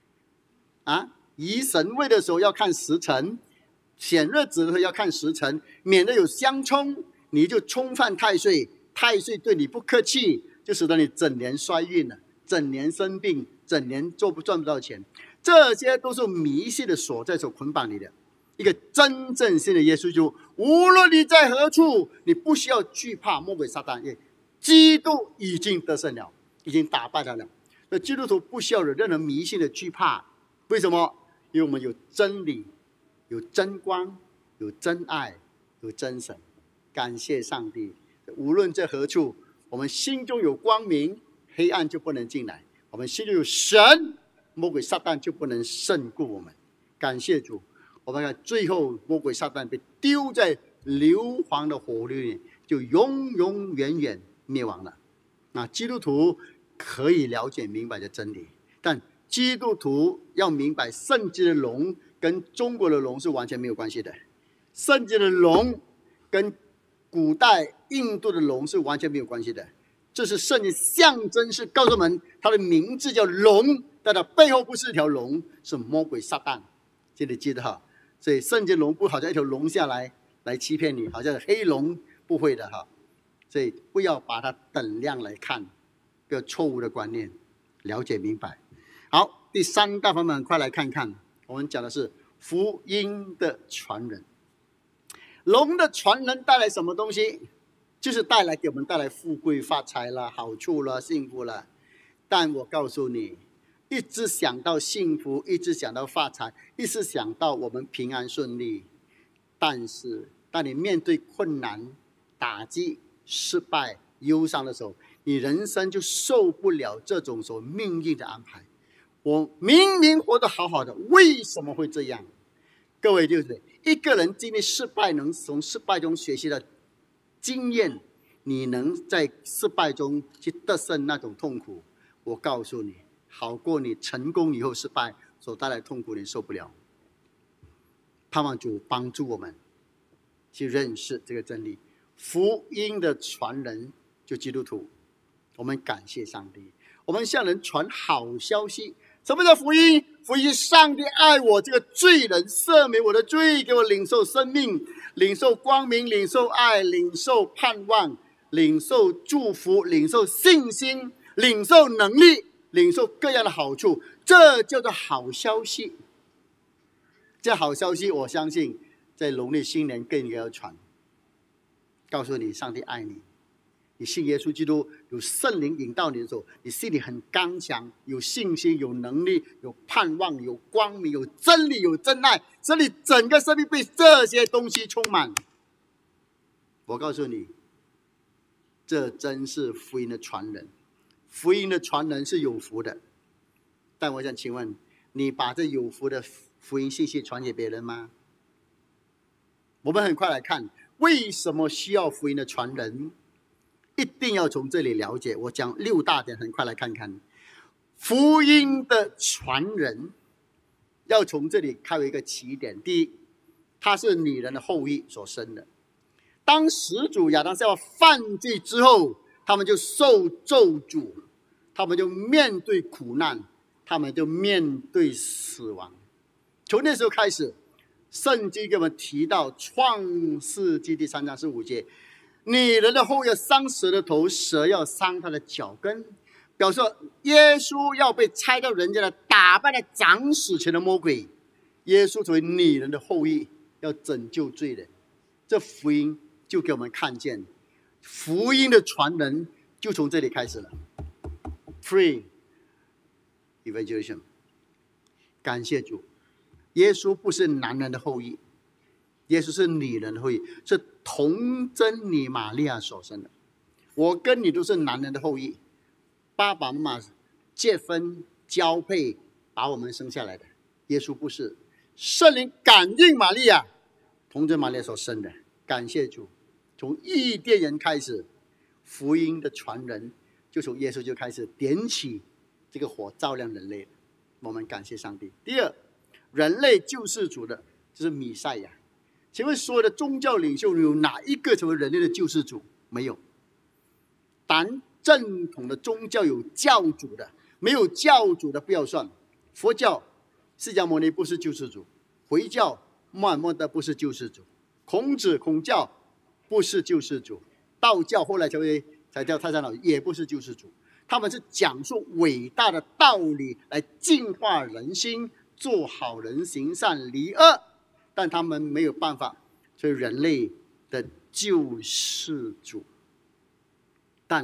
移神位的时候要看时辰，选日子的时候要看时辰，免得有相冲，你就冲犯太岁，太岁对你不客气，就使得你整年衰运了，整年生病，整年赚不到钱。这些都是迷信的所在所捆绑你的。一个真正信的耶稣基督，无论你在何处，你不需要惧怕魔鬼撒旦，因为基督已经得胜了。 已经打败他了。那基督徒不需要有任何迷信的惧怕，为什么？因为我们有真理，有真光，有真爱，有真神。感谢上帝，无论在何处，我们心中有光明，黑暗就不能进来；我们心中有神，魔鬼撒旦就不能胜过我们。感谢主，我们看最后魔鬼撒旦被丢在硫磺的火里，就永永远远灭亡了。那基督徒可以了解明白的真理，但基督徒要明白圣经的龙跟中国的龙是完全没有关系的。圣经的龙跟古代印度的龙是完全没有关系的，这是圣经象征，是告诉我们它的名字叫龙，但它背后不是一条龙，是魔鬼撒旦。这里记得哈，所以圣经龙不好像一条龙下来欺骗你，好像是黑龙，不会的哈。所以不要把它等量来看，不要错误的观念，了解明白。好，第三大方面，快来看看，我们讲的是福音的传人。龙的传人带来什么东西？就是给我们带来富贵发财了，好处了，幸福了。但我告诉你，一直想到幸福，一直想到发财，一直想到我们平安顺利，但是当你面对困难、打击、失败、忧伤的时候，你人生就受不了这种所命运的安排。我明明活得好好的，为什么会这样？各位，就是一个人经历失败，能从失败中学习的经验，你能在失败中去得胜那种痛苦，我告诉你，好过你成功以后失败所带来的痛苦，你受不了。盼望主帮助我们去认识这个真理。福音的传人就基督徒，我们感谢上帝，我们向人传好消息。什么叫福音？福音是上帝爱我这个罪人，赦免我的罪，给我领受生命，领受光明，领受爱，领受盼望，领受祝福，领受信心，领受能力，领受各样的好处，这叫做好消息。这好消息我相信在农历新年更应该要传，告诉你上帝爱你，你信耶稣基督，有圣灵引导你的时候，你心里很刚强，有信心，有能力，有盼望，有光明，有真理，有真爱，所以你整个生命被这些东西充满。我告诉你，这真是福音的传人。福音的传人是有福的，但我想请问，你把这有福的福音信息传给别人吗？我们很快来看，为什么需要福音的传人？一定要从这里了解。我讲6大点，很快来看看。福音的传人要从这里开为一个起点。第一，他是女人的后裔所生的。当始祖亚当夏娃犯罪之后，他们就受咒诅，他们就面对苦难，他们就面对死亡。从那时候开始，圣经给我们提到创世纪第3章15节，女人的后要伤蛇的头，蛇要伤他的脚跟，表示耶稣要被拆到人家的，打败了掌死权的魔鬼。耶稣作为女人的后裔，要拯救罪人。这福音就给我们看见，福音的传人就从这里开始了。Free evangelism， 感谢主，耶稣不是男人的后裔，耶稣是女人的后裔，是童贞女玛利亚所生的。我跟你都是男人的后裔，爸爸妈妈结婚交配把我们生下来的。耶稣不是，圣灵感应玛利亚，童贞玛利亚所生的。感谢主，从伊甸园开始，福音的传人就从耶稣就开始点起这个火，照亮人类。我们感谢上帝。第二，人类救世主的就是弥赛亚。请问所有的宗教领袖有哪一个成为人类的救世主？没有。但正统的宗教有教主的，没有教主的不要算。佛教释迦牟尼不是救世主，回教穆罕默德不是救世主，孔子孔教不是救世主，道教后来才叫太上老也不是救世主。他们是讲述伟大的道理来净化人心，做好人，行善，离恶，但他们没有办法成为人类的救世主。但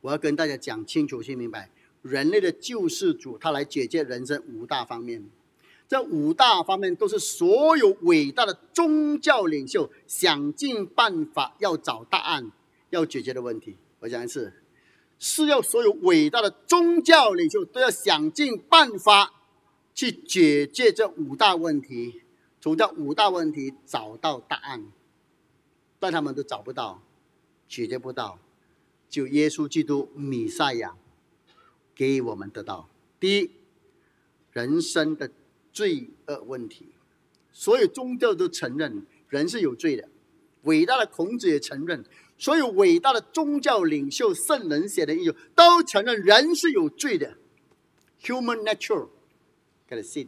我要跟大家讲清楚、去明白，人类的救世主他来解决人生5大方面。这5大方面都是所有伟大的宗教领袖想尽办法要找答案、要解决的问题。我讲一次，是要所有伟大的宗教领袖都要想尽办法去解决这5大问题，从这5大问题找到答案，但他们都找不到，解决不到。就耶稣基督弥赛亚给我们得到。第一，人生的罪恶问题，所有宗教都承认人是有罪的，伟大的孔子也承认，所有伟大的宗教领袖、圣人写的英雄都承认人是有罪的。Human nature got sin。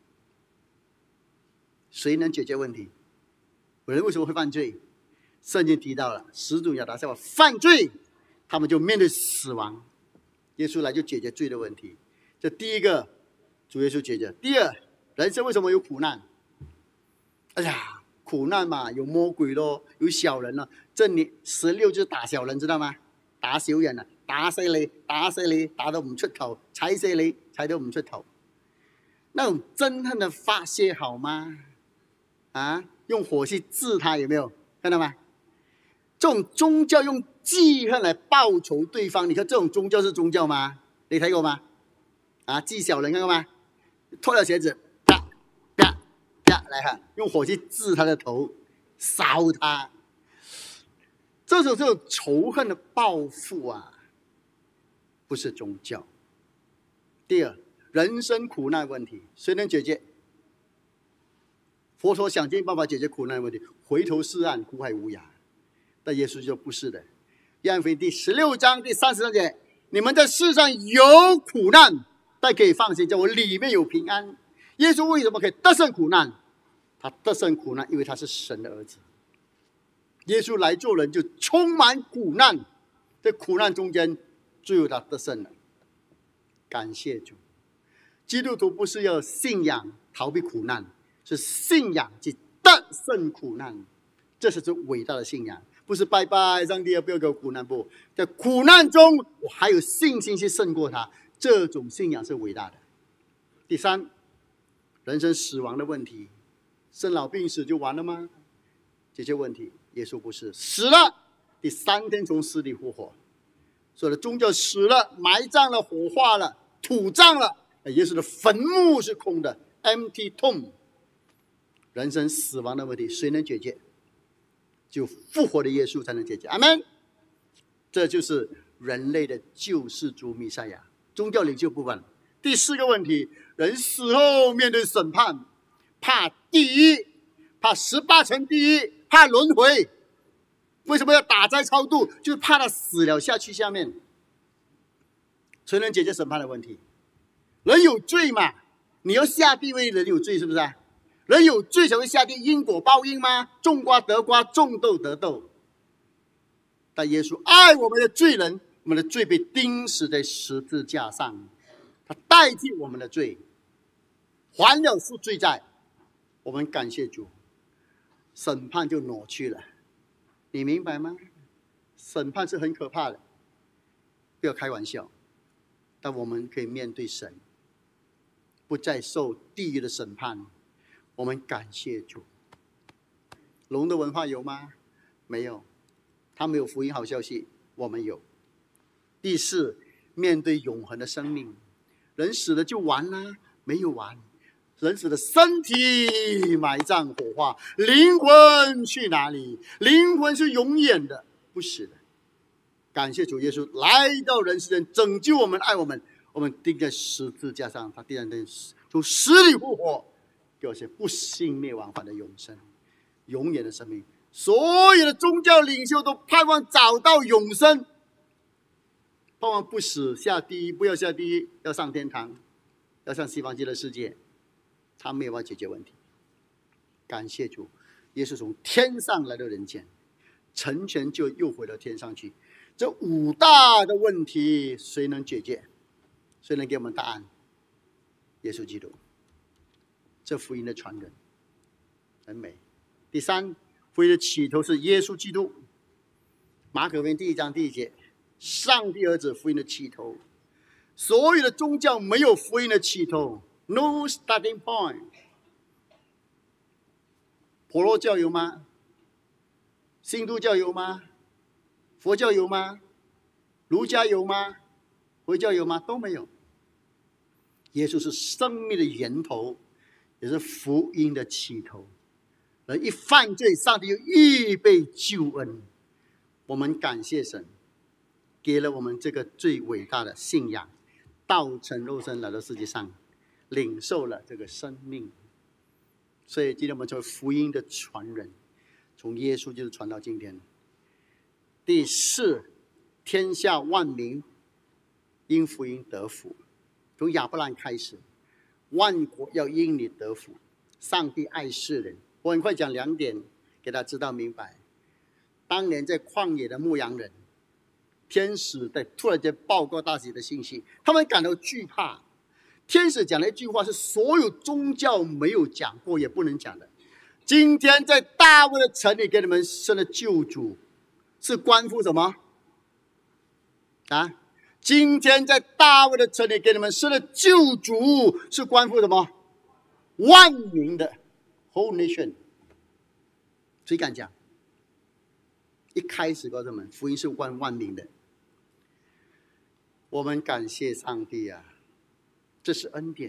谁能解决问题？人为什么会犯罪？圣经提到了，始祖亚当夏娃犯罪，他们就面对死亡。耶稣来就解决罪的问题。这第一个，主耶稣解决。第二，人生为什么有苦难？哎呀，苦难嘛，有魔鬼咯，有小人咯。这里16就是打小人，知道吗？打小人啊，打死你，打死你，打到唔出頭，踩死你，踩到唔出頭。那種憎恨的發泄好嗎？啊，用火去治他，有沒有看到嗎？這種宗教用記恨來報仇對方，你看這種宗教是宗教嗎？你睇過嗎？啊，記小人看過嗎？脱了鞋子，啪啪啪來哈，用火去治他的頭，燒他。這種仇恨的報復啊，不是宗教。第二，人生苦難問題，誰能解決？佛陀想盡辦法解決苦難問題，回頭是岸，苦海無涯。但耶穌就不是的。約翰福音第16章第33節，你們在世上有苦難，但可以放心，在我裡面有平安。耶穌為什麼可以得勝苦難？他得勝苦難，因為他是神的兒子。耶穌來做人就充滿苦難，在苦難中間最後他得勝了。感謝主。基督徒不是要信仰逃避苦難，是信仰去得勝苦難，這是最偉大的信仰。不是拜拜上帝不要給我苦難，不，在苦難中我還有信心去勝過它，這種信仰是偉大的。第三，人生死亡的問題，生老病死就完了嗎？解決問題，耶穌不是，死了第3天從死裡復活。所有的宗教死了，埋葬了，火化了，土葬了，耶穌的墳墓是空的 ，empty tomb。人生死亡的問題，誰能解決？就復活的耶穌才能解決。阿們。這就是人類的救世主彌賽亞。宗教領袖不管。第4個問題，人死後面對審判，怕地獄，怕18層地獄，怕輪迴。為什麼要打齋超度？就是怕他死了下去下面。誰能解決審判的問題？人有罪嘛？你要下地位，人有罪是不是啊？人有罪才會下地，因果報應嗎？種瓜得瓜，種豆得豆。但耶穌愛我們的罪人，我們的罪被釘死在十字架上，他代替我們的罪，還了贖罪債。我們感謝主，審判就挪去了。你明白嗎？審判是很可怕的，不要開玩笑。但我們可以面對神，不再受地獄的審判。我們感謝主。龍的文化有嗎？沒有，他們有福音好消息，我們有。第4，面對永恆的生命，人死了就完了？沒有完。人死的身體埋葬火化，靈魂去哪裡？靈魂是永遠的，不死的。感謝主耶穌來到人世間，拯救我們，愛我們。我們釘在十字架上，他第3天從死裡復活，給我些不幸滅亡，反的永生，永遠的生命。所有的宗教領袖都盼望找到永生，盼望不死下地獄，不要下地獄，要上天堂，要上西方極樂世界。他沒有辦法解決問題。感謝主，耶穌從天上來到人間，成全就又回到天上去。這5大的問題，誰能解決？誰能給我們答案？耶穌基督，這福音的傳人，很美。第3，福音的起頭是耶穌基督。馬可福音第1章第1節， 上帝儿子福音的起头。所有的宗教没有福音的起头 ，no starting point。婆罗教有吗？新都教有吗？佛教有吗？儒家有吗？回教有吗？都没有。耶稣是生命的源头，也是福音的起头。人一犯罪，上帝就预备救恩。我们感谢神，给了我们这个最伟大的信仰，道成肉身来到世界上，领受了这个生命。所以今天我们成为福音的传人，从耶稣就是传到今天。第四，天下万民因福音得福。从亚伯兰开始，万国要因你得福。上帝爱世人。我很快讲2点给他知道明白。当年在旷野的牧羊人，天使在突然间报告大喜的信息，他们感到惧怕。天使讲了一句话，是所有宗教没有讲过也不能讲的。今天在大卫的城里给你们生了救主，是关乎什么啊？今天在大卫的城里给你们生了救主，是关乎什么？万民的 whole nation。 谁敢讲？一开始告诉我们，福音是万民的。我们感谢上帝啊，这是恩典。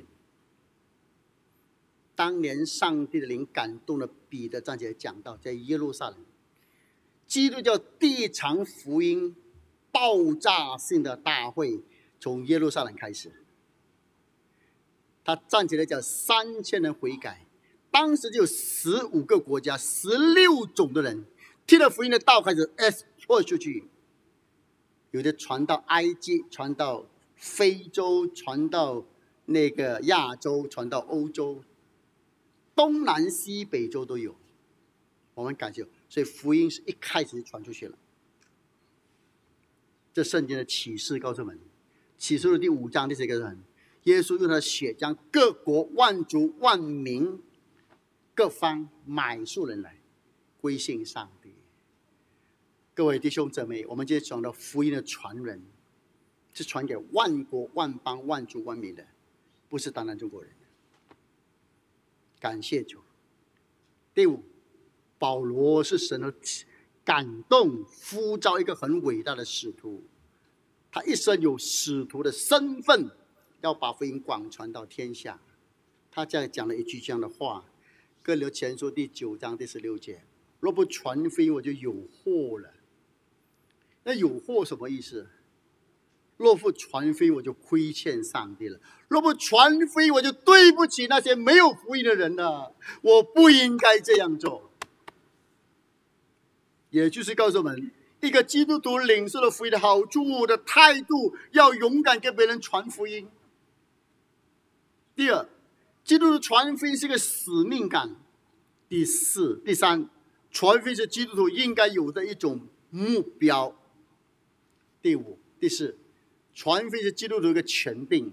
当年上帝的灵感动了彼得，站起来讲道，在耶路撒冷，基督教第一场福音爆炸性的大会从耶路撒冷开始。他站起来讲3000人悔改，当时就有15个国家16种的人听了福音的道，开始 export 出去，有的传到埃及，传到非洲，传到那个亚洲，传到欧洲，东南西北洲都有。我们感谢，所以福音是一开始就传出去了。这圣经的启示告诉我们，启示录第5章第几个人？耶稣用他的血将各国万族万民各方买数人来归信上帝。各位弟兄姊妹，我们今天讲到福音的传人，是传给万国万邦万族万民的，不是单单中国人。感谢主。第5，保罗是神的感动呼召一个很伟大的使徒，他一生有使徒的身份，要把福音广传到天下。他这样讲了一句这样的话，哥林多前书第9章第16节，若不传福音，我就有祸了。那有祸什么意思？若不传福音，我就亏欠上帝了；若不传福音，我就对不起那些没有福音的人了。我不应该这样做。也就是告诉我们，一个基督徒领受了福音的好处的态度，要勇敢跟别人传福音。第2，基督徒传福音是个使命感。第3，传福音是基督徒应该有的一种目标。第5、第4，传福音是基督徒一个权柄。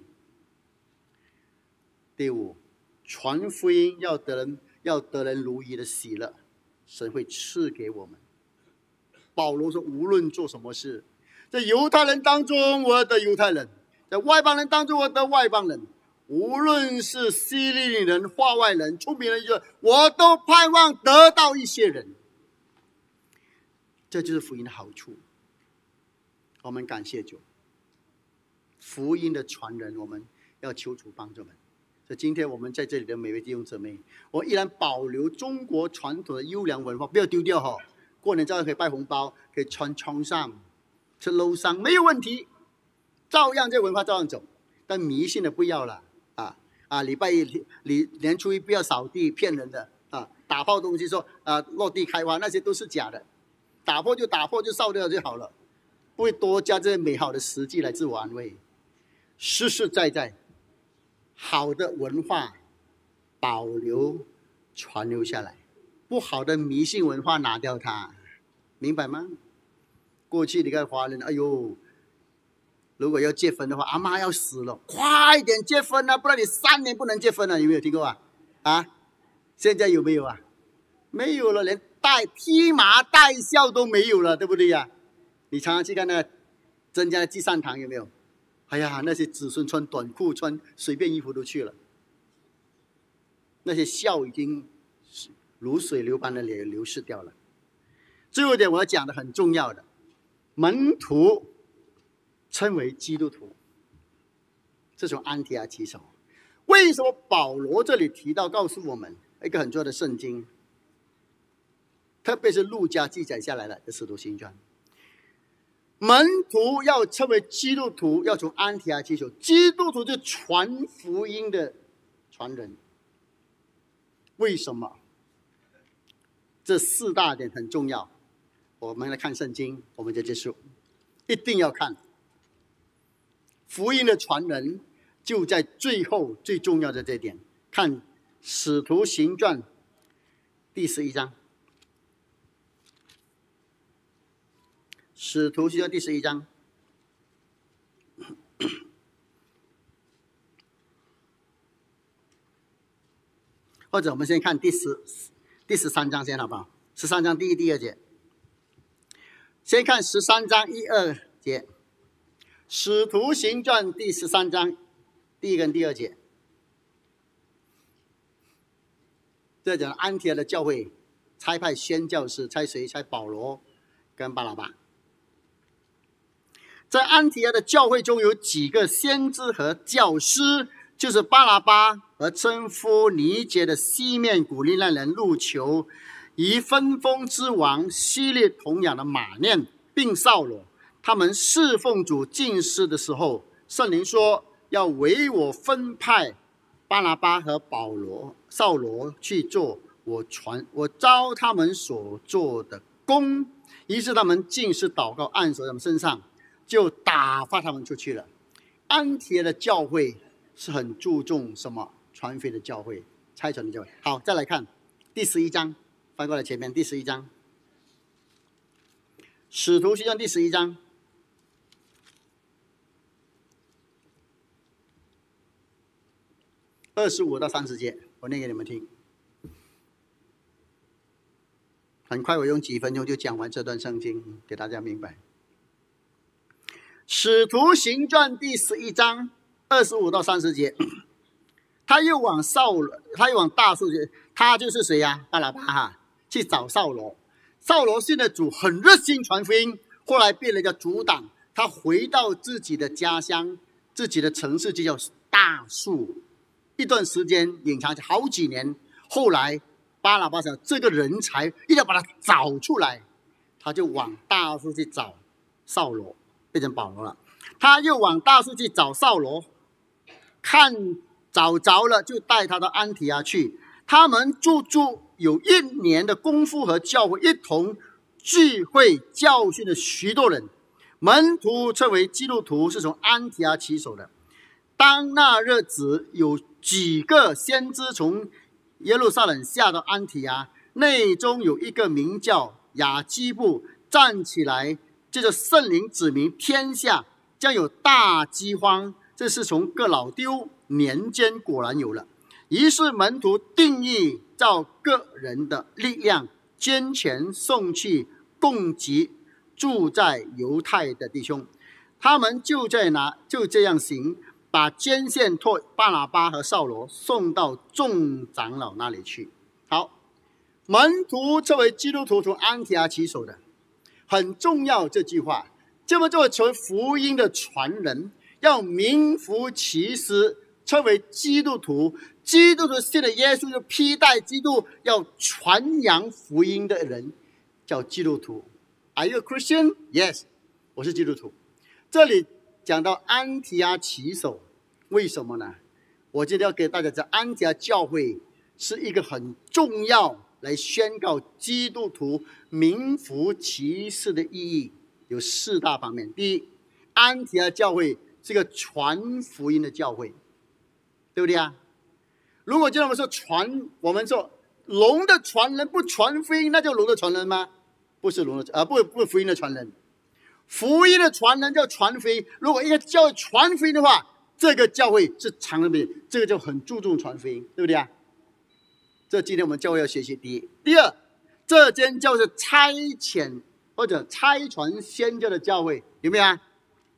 第5，传福音要得人如意的喜乐，神会赐给我们。保罗说，无论做什么事，在犹太人当中我要得犹太人，在外邦人当中我要得外邦人，无论是希利尼人、化外人、聪明人，我都盼望得到一些人。这就是福音的好处。我们感谢主，福音的传人，我们要求主帮助我们。所以今天我们在这里的每位弟兄姊妹，我依然保留中国传统的优良文化，不要丢掉哈。过年照样可以拜红包，可以穿冲上、吃楼上，没有问题，照样这文化照样走。但迷信的不要了礼拜一、年初一不要扫地，骗人的打破东西说落地开花，那些都是假的。打破就打破，就烧掉就好了，不会多加这些美好的实际来自我安慰。实实在在好的文化保留传留下来，不好的迷信文化拿掉它，明白吗？过去你看华人，哎呦，如果要结婚的话，阿妈要死了，快点结婚啊，不然你3年不能结婚了，有没有听过现在有没有没有了，连披麻戴孝都没有了，对不对呀？你常常去看那增加了祭善堂有没有？哎呀，那些子孙穿短裤、穿随便衣服都去了，那些笑已经如水流般的流失掉了。最后一点我要讲的很重要的，门徒称为基督徒，这从安提阿起手。为什么保罗这里提到告诉我们一个很重要的圣经，特别是路加记载下来的使徒行传，门徒要成为基督徒，要从安提阿起手。基督徒是传福音的传人。为什么？这4大点很重要。我们来看圣经，我们就结束。一定要看福音的传人，就在最后最重要的这点。看使徒行传第11章，使徒行传第11章，或者我们先看第13章先好不好？13章第1、第2节。先看13章1、2节，使徒行传第13章第1跟第2节。这讲安提阿的教会差派宣教士，差谁？差保罗跟巴拿巴。在安提阿的教会中有几个先知和教师，就是巴拿巴和称呼尼结的西面古利奈人路求，与分封之王希律同养的马念，并扫罗。他们侍奉主进士的时候，圣灵说要为我分派巴拿巴和扫罗去做我招他们所做的工。于是他们尽是祷告，按手在他们身上，就打发他们出去了。安提阿的教会是很注重什么？传福音的教会，差传的教会。好，再来看第11章，翻过来前面第11章，使徒行传第11章。25到30节，我念给你们听。很快，我用几分钟就讲完这段圣经，给大家明白。使徒行传第11章25到30节，他又往大数去，他就是谁呀？巴拿巴哈，去找扫罗。扫罗信的主，很热心传福音，后来变了一个阻挡，他回到自己的家乡，自己的城市就叫大数。一段时间隐藏好几年，后来巴拿巴想这个人才一定要把他找出来，他就往大数去找扫罗，变成保罗了。他又往大数去找扫罗，看找着了，就带他到安提阿去。他们足足有1年的功夫，和教会一同聚会教训了许多人。门徒称为基督徒，是从安提阿起手的。当那日子，有几个先知从耶路撒冷下到安提阿，内中有一个名叫亚基布，站起来，借着圣灵指明天下将有大饥荒，这是从各老丢年间果然有了。于是门徒定义照个人的力量捐钱送去供给住在犹太的弟兄，他们就这样行，把捐献托巴拿巴和扫罗送到众长老那里去。好，门徒作为基督徒从安提阿起手的，很重要这句话。这么做成福音的传人，要名副其实，称为基督徒。基督徒信了耶稣，就披戴基督，要传扬福音的人叫基督徒。Are you a Christian? Yes， 我是基督徒。这里讲到安提阿起手，为什么呢？我今天要给大家讲，安提阿教会是一个很重要来宣告基督徒名副其实的意义，有4大方面。第一，安提阿教会是个传福音的教会，对不对啊？如果今天我们说龙的传人不传福音，那叫龙的传人吗？不是龙的不福音的传人。福音的传人叫传福音。如果一个教会传福音的话，这个教会是长人不行，这个就很注重传福音，对不对啊？这今天我们教会要学习第一。第二，这间教会是差遣或者差传宣教的教会，有没有啊？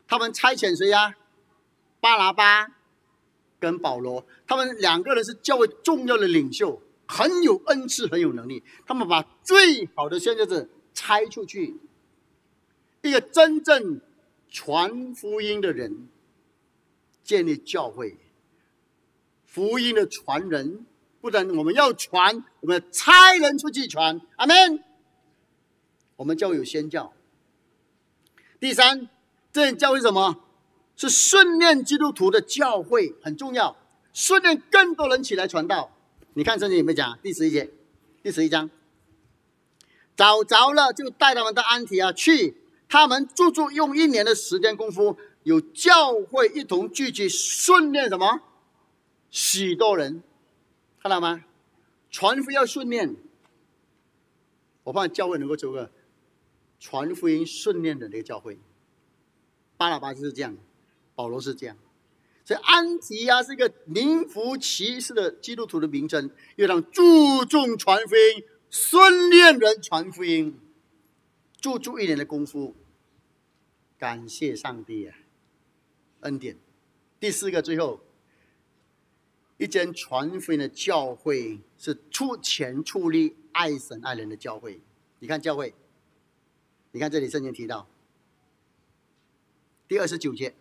他们差遣谁呀？巴拿巴跟保罗，他们两个人是教会重要的领袖，很有恩赐，很有能力。他们把最好的宣教者差出去，一个真正传福音的人，建立教会。福音的传人，不但我们要传，我们差人出去传。阿们。我们教会有宣教。第三，这教会是什么？是训练基督徒的教会，很重要，训练更多人起来传道。你看圣经有没有讲？第11节，第11章，找着了就带他们到安提阿去，他们足足用1年的时间功夫，有教会一同聚集，训练什么？许多人，看到吗？传福音要训练，我盼教会能够做个传福音训练的那个教会。巴拿巴就是这样，保罗是这样，所以安提阿是一个名副其实的基督徒的名称，因为他们注重传福音，训练人传福音，足足1年的功夫。感谢上帝啊，恩典。第4个，最后，一间传福音的教会是出钱出力爱神爱人的教会。你看教会，你看这里圣经提到第29节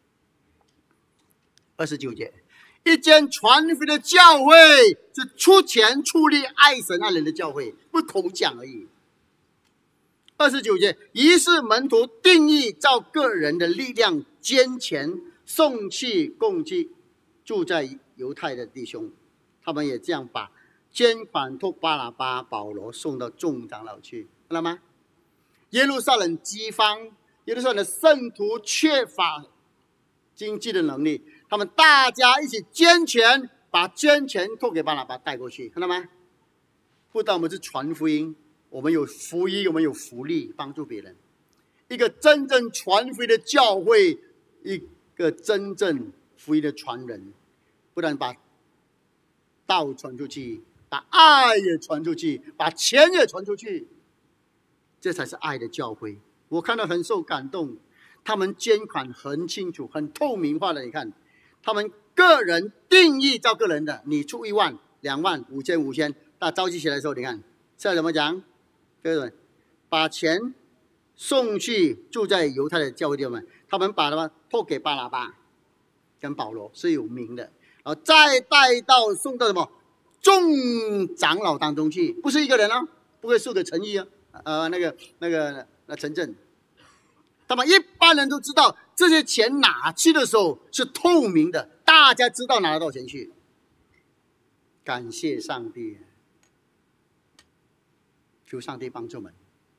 ，29节，一间传福音的教会是出钱出力爱神爱人的教会，不是口讲而已。29节，于是门徒定义照个人的力量捐钱送去供给住在犹太的弟兄，他们也这样把捐款托巴拿巴、保罗送到众长老去，看到吗？耶路撒冷饥荒，耶路撒冷的圣徒缺乏经济的能力，他们大家一起捐钱，把捐钱托给巴拿巴带过去，看到吗？不但我们是传福音，我们有福音，我们有福利，帮助别人。一个真正传福音的教会，一个真正福音的传人，不但把道传出去，把爱也传出去，把钱也传出去，这才是爱的教会。我看到很受感动，他们捐款很清楚，很透明化的。你看，他们个人定义照个人的，你出1万、2万、5千、5千，到召集起来的时候，你看现在怎么讲？各位，把钱送去住在犹太的教会弟兄们，他们把他们托给巴拿巴跟保罗，是有名的，然后再带到送到什么众长老当中去，不是一个人啊，不会送给陈毅啊，那陈震，他们一般人都知道这些钱拿去的时候是透明的，大家知道拿了多少钱去。感谢上帝，求上帝帮助我们。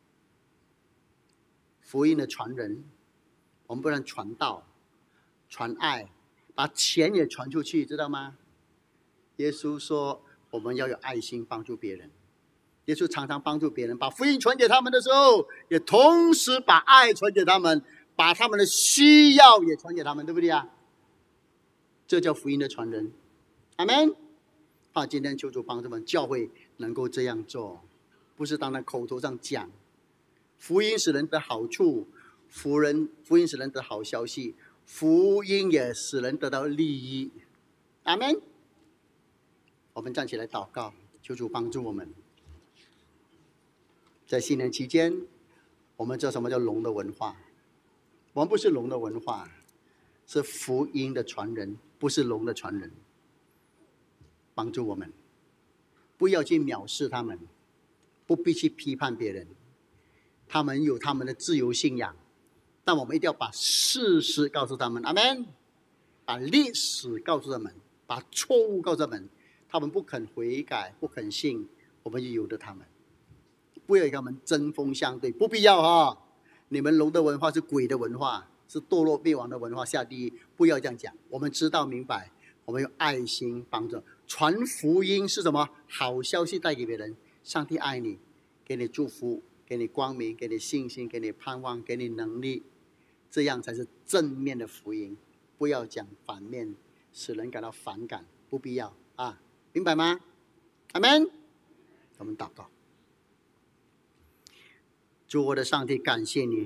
福音的传人，我们不能传道、传爱，把钱也传出去，知道吗？耶稣说我们要有爱心帮助别人。耶稣常常帮助别人，把福音传给他们的时候，也同时把爱传给他们，把他们的需要也传给他们，对不对啊？这叫福音的传人。阿们。好，今天求主帮助我们教会能够这样做，不是当在口头上讲。福音使人得好处，福音使人得好消息，福音也使人得到利益。阿们。我们站起来祷告，求主帮助我们。在新年期间，我们知道什么叫龙的文化？我们不是龙的文化，是福音的传人，不是龙的传人。帮助我们，不要去藐视他们，不必去批判别人，他们有他们的自由信仰，但我们一定要把事实告诉他们，阿们，把历史告诉他们，把错误告诉他们，他们不肯悔改，不肯信，我们就由得他们，不要与他们针锋相对，不必要啊！你们龙的文化是鬼的文化，是堕落灭亡的文化，下地狱，不要这样讲。我们知道明白，我们用爱心帮助。传福音是什么？好消息带给别人，上帝爱你，给你祝福，给你光明，给你信心，给你盼望，给你能力，这样才是正面的福音。不要讲反面，使人感到反感，不必要啊，明白吗？阿们。我们祷告。主我的上帝，感谢你，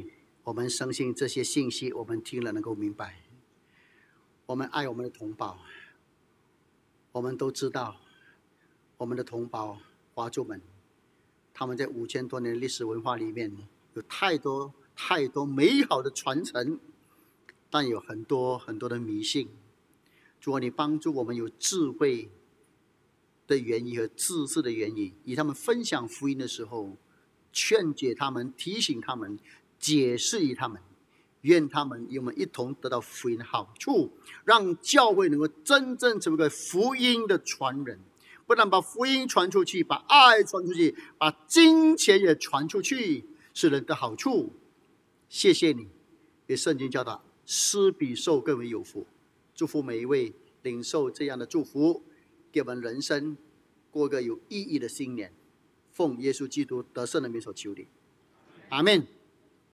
我们相信这些信息，我们听了能够明白。我们爱我们的同胞，我们都知道，我们的同胞华族们，他们在5000多年的历史文化里面，有太多太多美好的传承，但有很多很多的迷信。主啊，你帮助我们有智慧的原因和自制的原因，与他们分享福音的时候，劝解他们，提醒他们，解释于他们。愿他们与我们一同得到福音的好处，让教会能够真正成为个福音的传人，不但把福音传出去，把爱传出去，把金钱也传出去，是人的好处。谢谢你，也圣经教导，施比受更为有福。祝福每一位领受这样的祝福，给我们人生过个有意义的新年。奉耶稣基督得胜的名所求你，阿们。